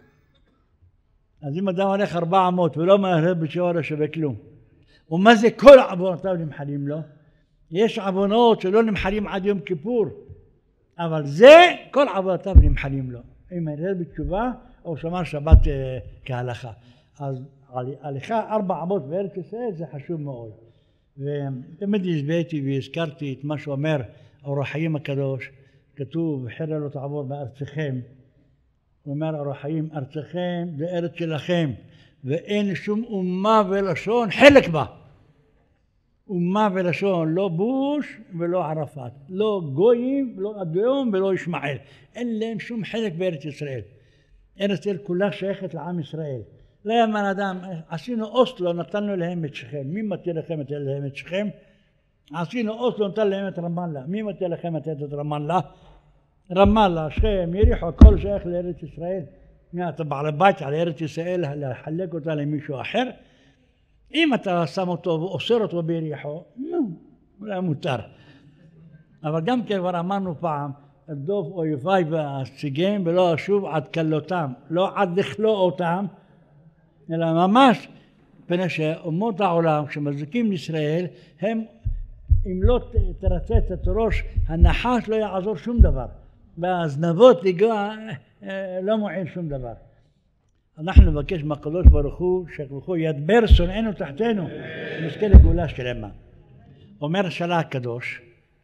אז אם אדם הולך ארבע אמות ולא מהרהר בתשובה לא שווה כלום. ומה זה כל עוונותיו נמחלים לו? יש עוונות שלא נמחלים עד יום כיפור, אבל זה כל עוונותיו נמחלים לו. אם מהרהר בתשובה או שמר שבת כהלכה. אז הליכה ארבע אמות בארץ ישראל זה חשוב מאוד. ותמיד הסביתי והזכרתי את מה שאומר אור החיים הקדוש, כתוב וחרא לא תעבור בארצכם. הוא אומר אור החיים, ארצכם זה ארץ שלכם, ואין שום אומה ולשון חלק בה. אומה ולשון, לא בוש ולא ערפאת, לא גויים, לא אדום ולא ישמעאל. אין להם שום חלק בארץ ישראל. ארץ ישראל כולה שייכת לעם ישראל. לא יאמן אדם, עשינו אוסלו, נתנו להם את שכם. מי מטה לכם את להם את שכם? עשינו אוסלו, נתן להם את רמאללה. מי מטה לכם את רמאללה? רמאללה, שכם, יריחו, הכל שייך לארץ ישראל. מי אתה בעל בית על ארץ ישראל, לחלק אותה למישהו אחר? אם אתה שם אותו ואוסר אותו ביריחו, אולי מותר. אבל גם כן כבר אמרנו פעם, הדוב אויביי והשיגיהם ולא אשוב עד כלותם, לא עד לכלוא אותם, אלא ממש, פני שאומות העולם שמזיקים לישראל, הם, אם לא תרצץ את ראש הנחש לא יעזור שום דבר. והזנבות לגוע לא מועיל שום דבר. אנחנו נבקש מהקדוש ברוך הוא, שהקדוש ידבר שונאינו תחתינו, ונזכה לגאולה שלמה. אומר השאלה הקדוש,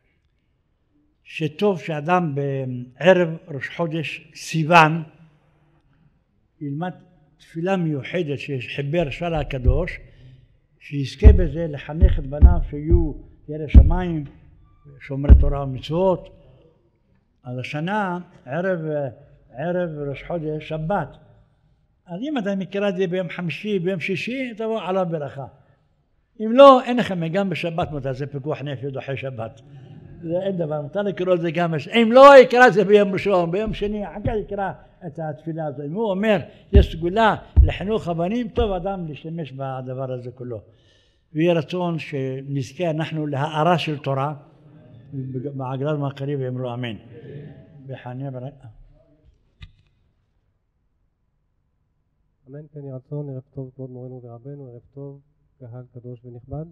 שטוב שאדם בערב ראש חודש סיוון ילמד תפילה מיוחדת שחיבר שאלה הקדוש, שיזכה בזה לחנך את בניו שיהיו ירא שמיים, שומרי תורה ומצוות. אז השנה, ערב ערב ראש חודש, שבת. אז אם אתה מכיר את זה ביום חמישי, ביום שישי, תבוא עליו ברכה. אם לא, אין לכם גם בשבת מותר, זה פיקוח נפש דוחה שבת. זה אין דבר, מותר לקרוא את זה גם, אם לא יקרא את זה ביום ראשון, ביום שני, אחר יקרא את התפילה הזאת. אם הוא אומר, יש סגולה לחינוך הבנים, טוב אדם להשתמש בדבר הזה כולו. ויהיה רצון שנזכה אנחנו להארה של תורה, בעגלת מהקריב ואמרו אמן. בחניה ברכה. אמן כן יהי רצון, ערב טוב כבוד מורנו ורבנו, ערב טוב קהל קדוש ונכבד.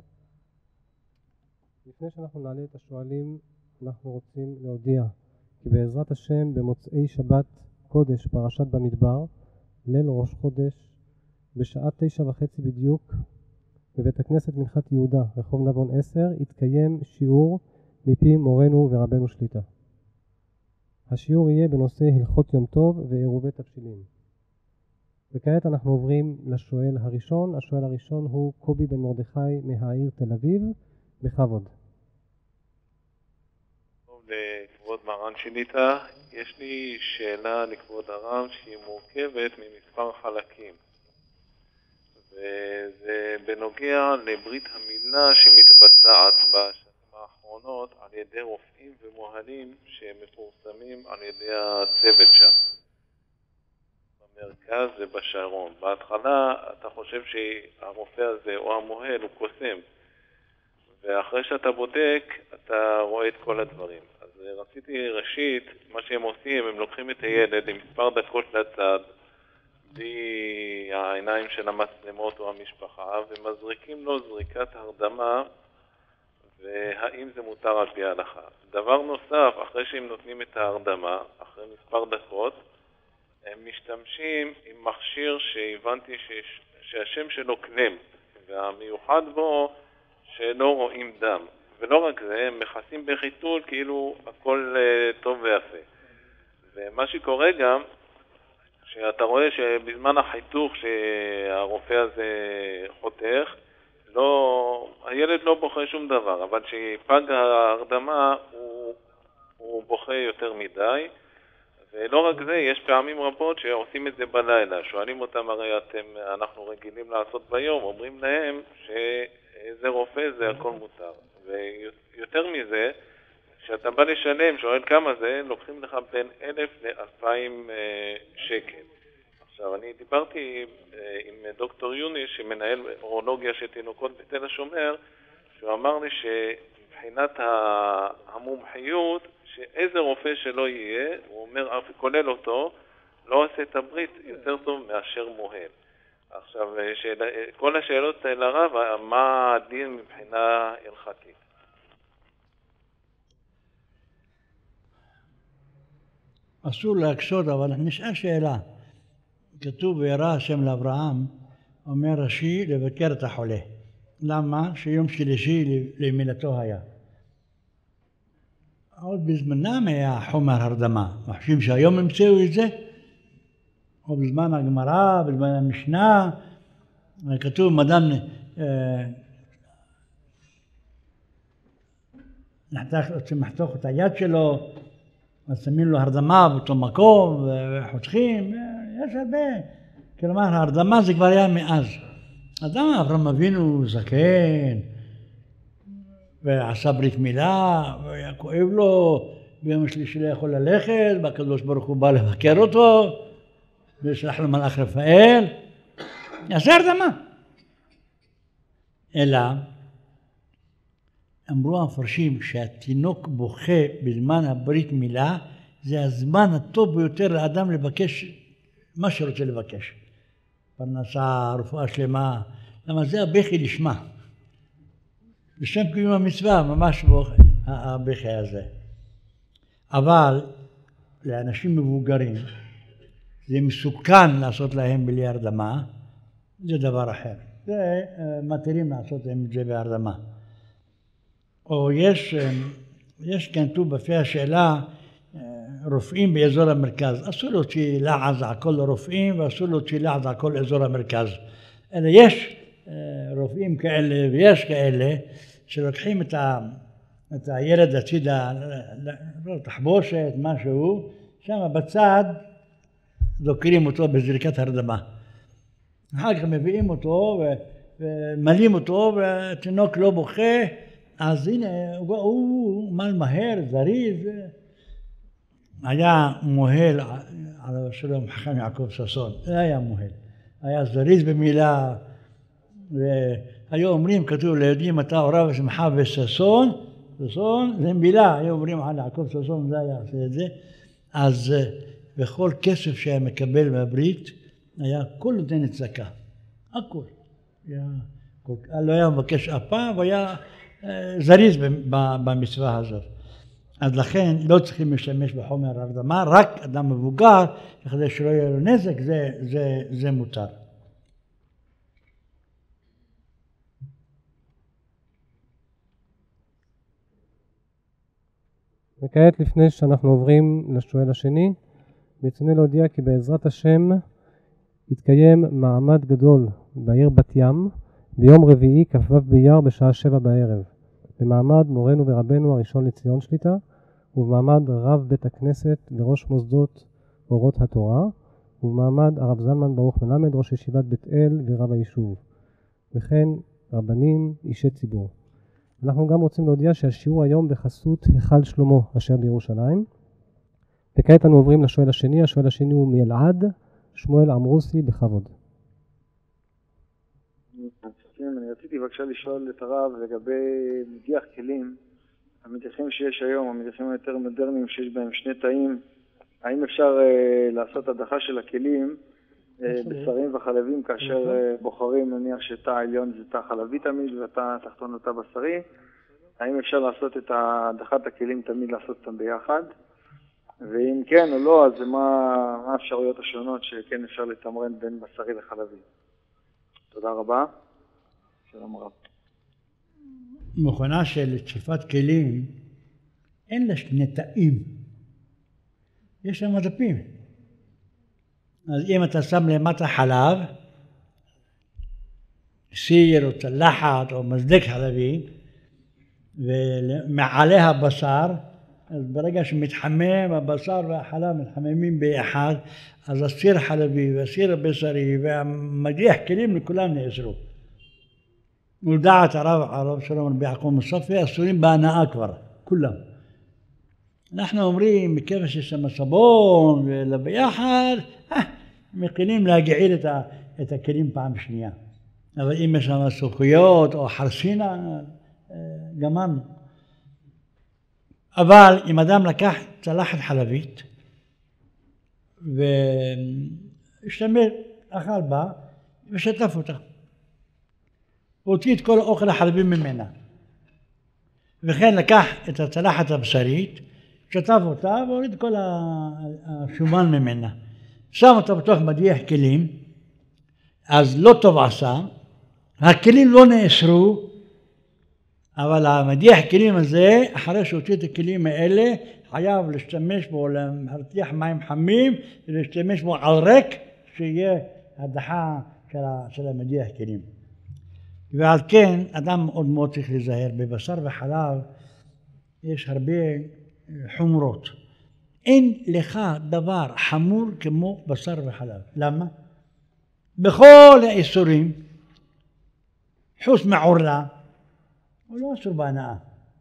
לפני שאנחנו נעלה את השואלים, אנחנו רוצים להודיע כי בעזרת השם במוצאי שבת קודש פרשת במדבר, ליל ראש חודש, בשעה תשע וחצי בדיוק, בבית הכנסת מנחת יהודה, רחוב נבון עשר, יתקיים שיעור מפי מורנו ורבנו שליטה. השיעור יהיה בנושא הלכות יום טוב ועירובי תבשילים. וכעת אנחנו עוברים לשואל הראשון. השואל הראשון הוא קובי בן מרדכי מהעיר תל אביב. בכבוד. טוב, לכבוד מרן שליטה, יש לי שאלה לכבוד הרב שהיא מורכבת ממספר חלקים. וזה בנוגע לברית המילה שמתבצעת בשנים האחרונות על ידי רופאים ומוהלים שמפורסמים על ידי הצוות שם. במרכז ובשרון. בהתחלה אתה חושב שהרופא הזה או המוהל הוא קוסם, ואחרי שאתה בודק אתה רואה את כל הדברים. אז רציתי ראשית, מה שהם עושים, הם לוקחים את הילד למספר דקות לצד, בלי העיניים של המצלמות או המשפחה, ומזריקים לו זריקת הרדמה, והאם זה מותר על פי ההלכה. דבר נוסף, אחרי שהם נותנים את ההרדמה, אחרי מספר דקות, הם משתמשים עם מכשיר שהבנתי שיש, שהשם שלו קלם, והמיוחד בו שלא רואים דם. ולא רק זה, הם מכסים בחיתול כאילו הכל uh, טוב ויפה. ומה שקורה גם, שאתה רואה שבזמן החיתוך שהרופא הזה חותך, לא, הילד לא בוכה שום דבר, אבל כשפג ההרדמה הוא, הוא בוכה יותר מדי. ולא רק זה, יש פעמים רבות שעושים את זה בלילה. שואלים אותם, הרי אתם, אנחנו רגילים לעשות ביום, אומרים להם שזה רופא, זה הכל מותר. ויותר מזה, כשאתה בא לשלם, שואל כמה זה, לוקחים לך בין אלף לאלפיים שקל. עכשיו, אני דיברתי עם דוקטור יוני, שמנהל אורולוגיה של תינוקות בתל השומר, שהוא אמר לי שמבחינת המומחיות, שאיזה רופא שלא יהיה, הוא אומר, כולל אותו, לא עושה את הברית יותר טוב מאשר מוהל. עכשיו, שאלה, כל השאלות לרב, מה הדין מבחינה הלכתית? אסור להקשות, אבל נשאל שאלה. כתוב וירא השם לאברהם, אומר רש"י, לבקר את החולה. למה? שיום שלישי למילתו היה. עוד בזמנם היה חומר הרדמה. חושבים שהיום המציאו את זה? או בזמן הגמרא, בזמן המשנה, כתוב מדען רוצים לחתוך את היד שלו, אז שמים לו הרדמה באותו מקום וחותכים, יש הרבה. כלומר, ההרדמה זה כבר היה מאז. אדם אברהם אבינו זקן, ועשה ברית מילה, והיה כואב לו, ביום השלישי לא יכול ללכת, והקדוש ברוך הוא בא לבקר אותו, וישלח לו מלאך רפאל, יעשה הרדמה. אלא, אמרו המפרשים שהתינוק בוכה בזמן הברית מילה, זה הזמן הטוב ביותר לאדם לבקש מה שרוצה לבקש. פרנסה, רפואה שלמה, למה זה הבכי לשמה. בשם קיום המצווה, ממש הבכי הזה. אבל לאנשים מבוגרים, זה מסוכן לעשות להם בלי הרדמה, זה דבר אחר. זה מתירים לעשות להם את זה בהרדמה. או יש, יש כתוב בפי השאלה, רופאים באזור המרכז. אסור להוציא לעז על כל הרופאים, ואסור להוציא לעז על כל אזור המרכז. אלא יש רופאים כאלה ויש כאלה, שלוקחים את, ה, את הילד הצידה, לא תחבושת, משהו, שם בצד דוקרים אותו בזריקת הרדמה. אחר כך מביאים אותו ומלאים אותו והתינוק לא בוכה, אז הנה הוא, הוא מל מהר, זריז. היה מוהל על שלום חכם יעקב ששון, זה היה מוהל. היה זריז במילה, והיו אומרים, כתוב ליהודים אתה עורב ושמחה וששון, ששון זה מילה, היו אומרים על יעקב ששון, זה היה עושה את זה. אז בכל כסף שהיה מקבל מהברית, היה כל נותן צדקה, הכל. לא היה מבקש אף פעם, והיה זריז במצווה הזאת. אז לכן לא צריכים להשתמש בחומר הרדמה, רק אדם מבוגר, כדי שלא יהיה לו נזק, זה, זה, זה מותר. וכעת לפני שאנחנו עוברים לשואל השני, ברצוני להודיע כי בעזרת השם יתקיים מעמד גדול בעיר בת ים ביום רביעי כ"ו באייר בשעה שבע בערב, במעמד מורנו ורבנו הראשון לציון שליטה, ובמעמד רב בית הכנסת וראש מוסדות אורות התורה, ובמעמד הרב זלמן ברוך מלמד ראש ישיבת בית אל ורב היישוב, וכן רבנים, אישי ציבור. אנחנו גם רוצים להודיע שהשיעור היום בחסות היכל שלמה אשר בירושלים. וכעת אנו עוברים לשואל השני. השואל השני הוא מאלעד, שמואל עמרוסי, בכבוד. אני רציתי בבקשה לשאול את הרב לגבי מדיח כלים. המדיחים שיש היום, המדיחים היותר מודרניים שיש בהם שני תאים, האם אפשר uh, לעשות הדחה של הכלים uh, בשרים וחלבים כאשר uh, בוחרים, נניח שתא העליון זה תא חלבי תמיד ותא תחתון הוא תא בשרי? האם אפשר לעשות את הדחת הכלים תמיד לעשות אותם ביחד? ואם כן או לא, אז מה, מה האפשרויות השונות שכן אפשר לתמרן בין בשרי לחלבי? תודה רבה. שלום רב. מכונה של תשפת כלים אין לה שני תאים, יש לה מדפים. אז אם אתה שם למטה חלב, סיר או צלחת או מזלג חלבי, ומעליה בשר, אז ברגע שמתחמם הבשר והחלב מתחממים ביחד, אז הסיר חלבי והסיר הבשרי והמדיח כלים לכולם נאסרו. ולדעת הרב הרב שלום רבי יעקב מוספי אסורים בהנאה כבר, כולם. אנחנו אומרים מכיוון שיש שם סבון ולביחד, אה, מקילים להגעיל את, ה, את הכלים פעם שנייה. אבל אם יש שם סוכריות או חרסינה, גמרנו. אבל אם אדם לקח צלחת חלבית והשתמש, אכל בה ושטף אותה. הוא הוציא את כל האוכל החלבי ממנה. וכן לקח את הצלחת הבשרית, שטף אותה והוריד כל השומן ממנה. שם אותה בתוך מדיח כלים, אז לא טוב עשה, הכלים לא נאסרו, אבל המדיח כלים הזה, אחרי שהוציא את הכלים האלה, חייב להשתמש בו, להרתיח מים חמים, ולהשתמש בו על ריק, שיהיה הדחה של המדיח כלים. ועל כן, אדם מאוד מאוד צריך להיזהר. בבשר וחלב יש הרבה חומרות. אין לך דבר חמור כמו בשר וחלב. למה? בכל האיסורים, חוץ מעורלה, הוא לא אסור בהנאה.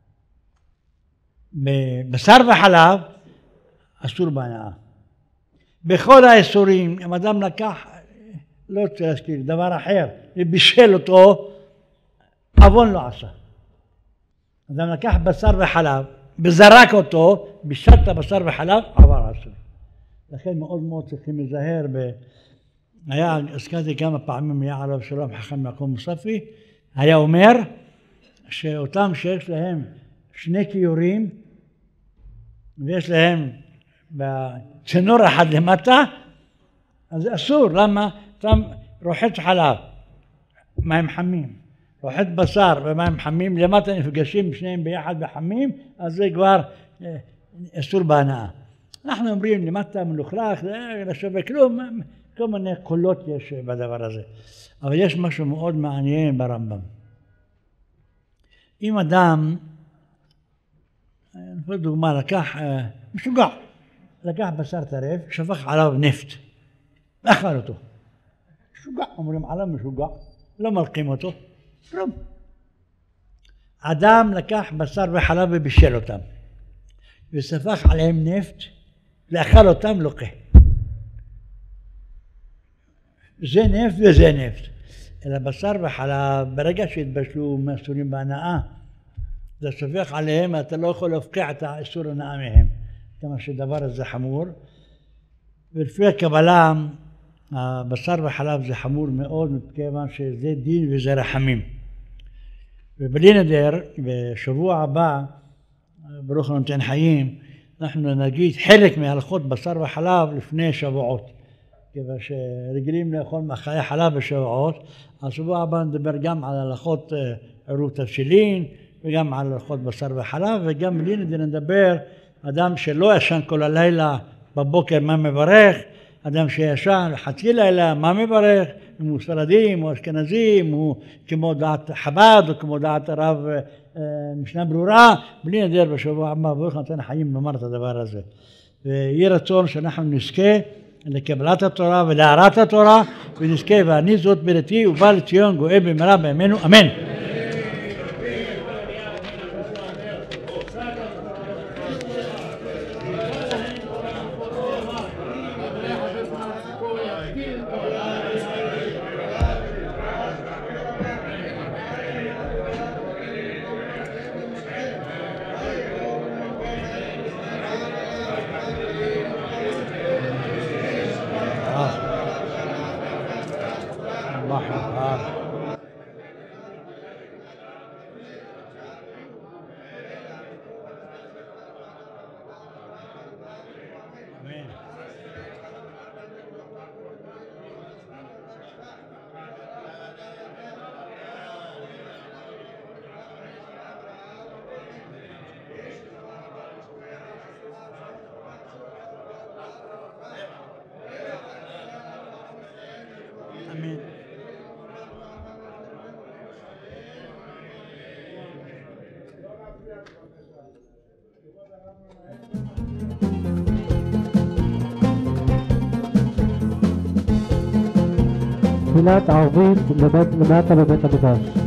בבשר וחלב, אסור בהנאה. בכל האיסורים, אם אדם לקח, לא רוצה להזכיר, דבר אחר, ובישל אותו, עוון לא עשה. אדם לקח בשר וחלב, וזרק אותו, בישלת בשר וחלב, עבר אסור. לכן מאוד מאוד צריכים להיזהר. ב... היה, הזכרתי כמה פעמים, היה הרב שלום חכם יעקב מוספי, היה אומר שאותם שיש להם שני כיורים, ויש להם בצינור אחד למטה, אז זה אסור. למה? אתה רוחץ חלב, מים חמים, רוחץ בשר ומים חמים, למטה נפגשים שניהם ביחד וחמים, אז זה כבר אסור בהנאה. אנחנו אומרים למטה מלוכלך, זה לא שווה כלום, כל מיני קולות יש בדבר הזה. אבל יש משהו מאוד מעניין ברמב"ם. אם אדם, נפול דוגמה, לקח, משוגע, לקח בשר טרף, שפך עליו נפט, אכל אותו. משוגע, אומרים עליו משוגע, לא מלקים אותו, כלום. אדם לקח בשר וחלב ובישל אותם, וספח עליהם נפט, ואכל אותם לוקה. זה נפט וזה נפט. אלא בשר וחלב, ברגע שהתבשלו מאסורים בהנאה, זה סופח עליהם, אתה לא יכול להפקיע את האיסור הנאה מהם. כמה שדבר הזה חמור. ולפי הקבלה, הבשר וחלב זה חמור מאוד, מכיוון שזה דין וזה רחמים. ובלי נדר, בשבוע הבא, ברוך נותן חיים, אנחנו נגיד חלק מהלכות בשר וחלב לפני שבועות. כיוון שרגילים לאכול חיי חלב בשבועות, השבוע הבא נדבר גם על הלכות עירוב תבשילין, וגם על הלכות בשר וחלב, וגם בלי נדר נדבר, אדם שלא ישן כל הלילה בבוקר מה מברך, אדם שישן חצי לילה מה מברך, אם הוא ספרדים או אשכנזים, הוא כמו דעת חב"ד או כמו דעת הרב משנה ברורה, בלי נדר בשבוע הבא ברוך נותן חיים לומר את הדבר הזה. ויהיה רצון שאנחנו נזכה לקבלת התורה ולהארת התורה, ונזכה ואני זאת בראתי ובא לציון גואל במהרה בימינו אמן. תפילת ערבית למטה בבית המקדש.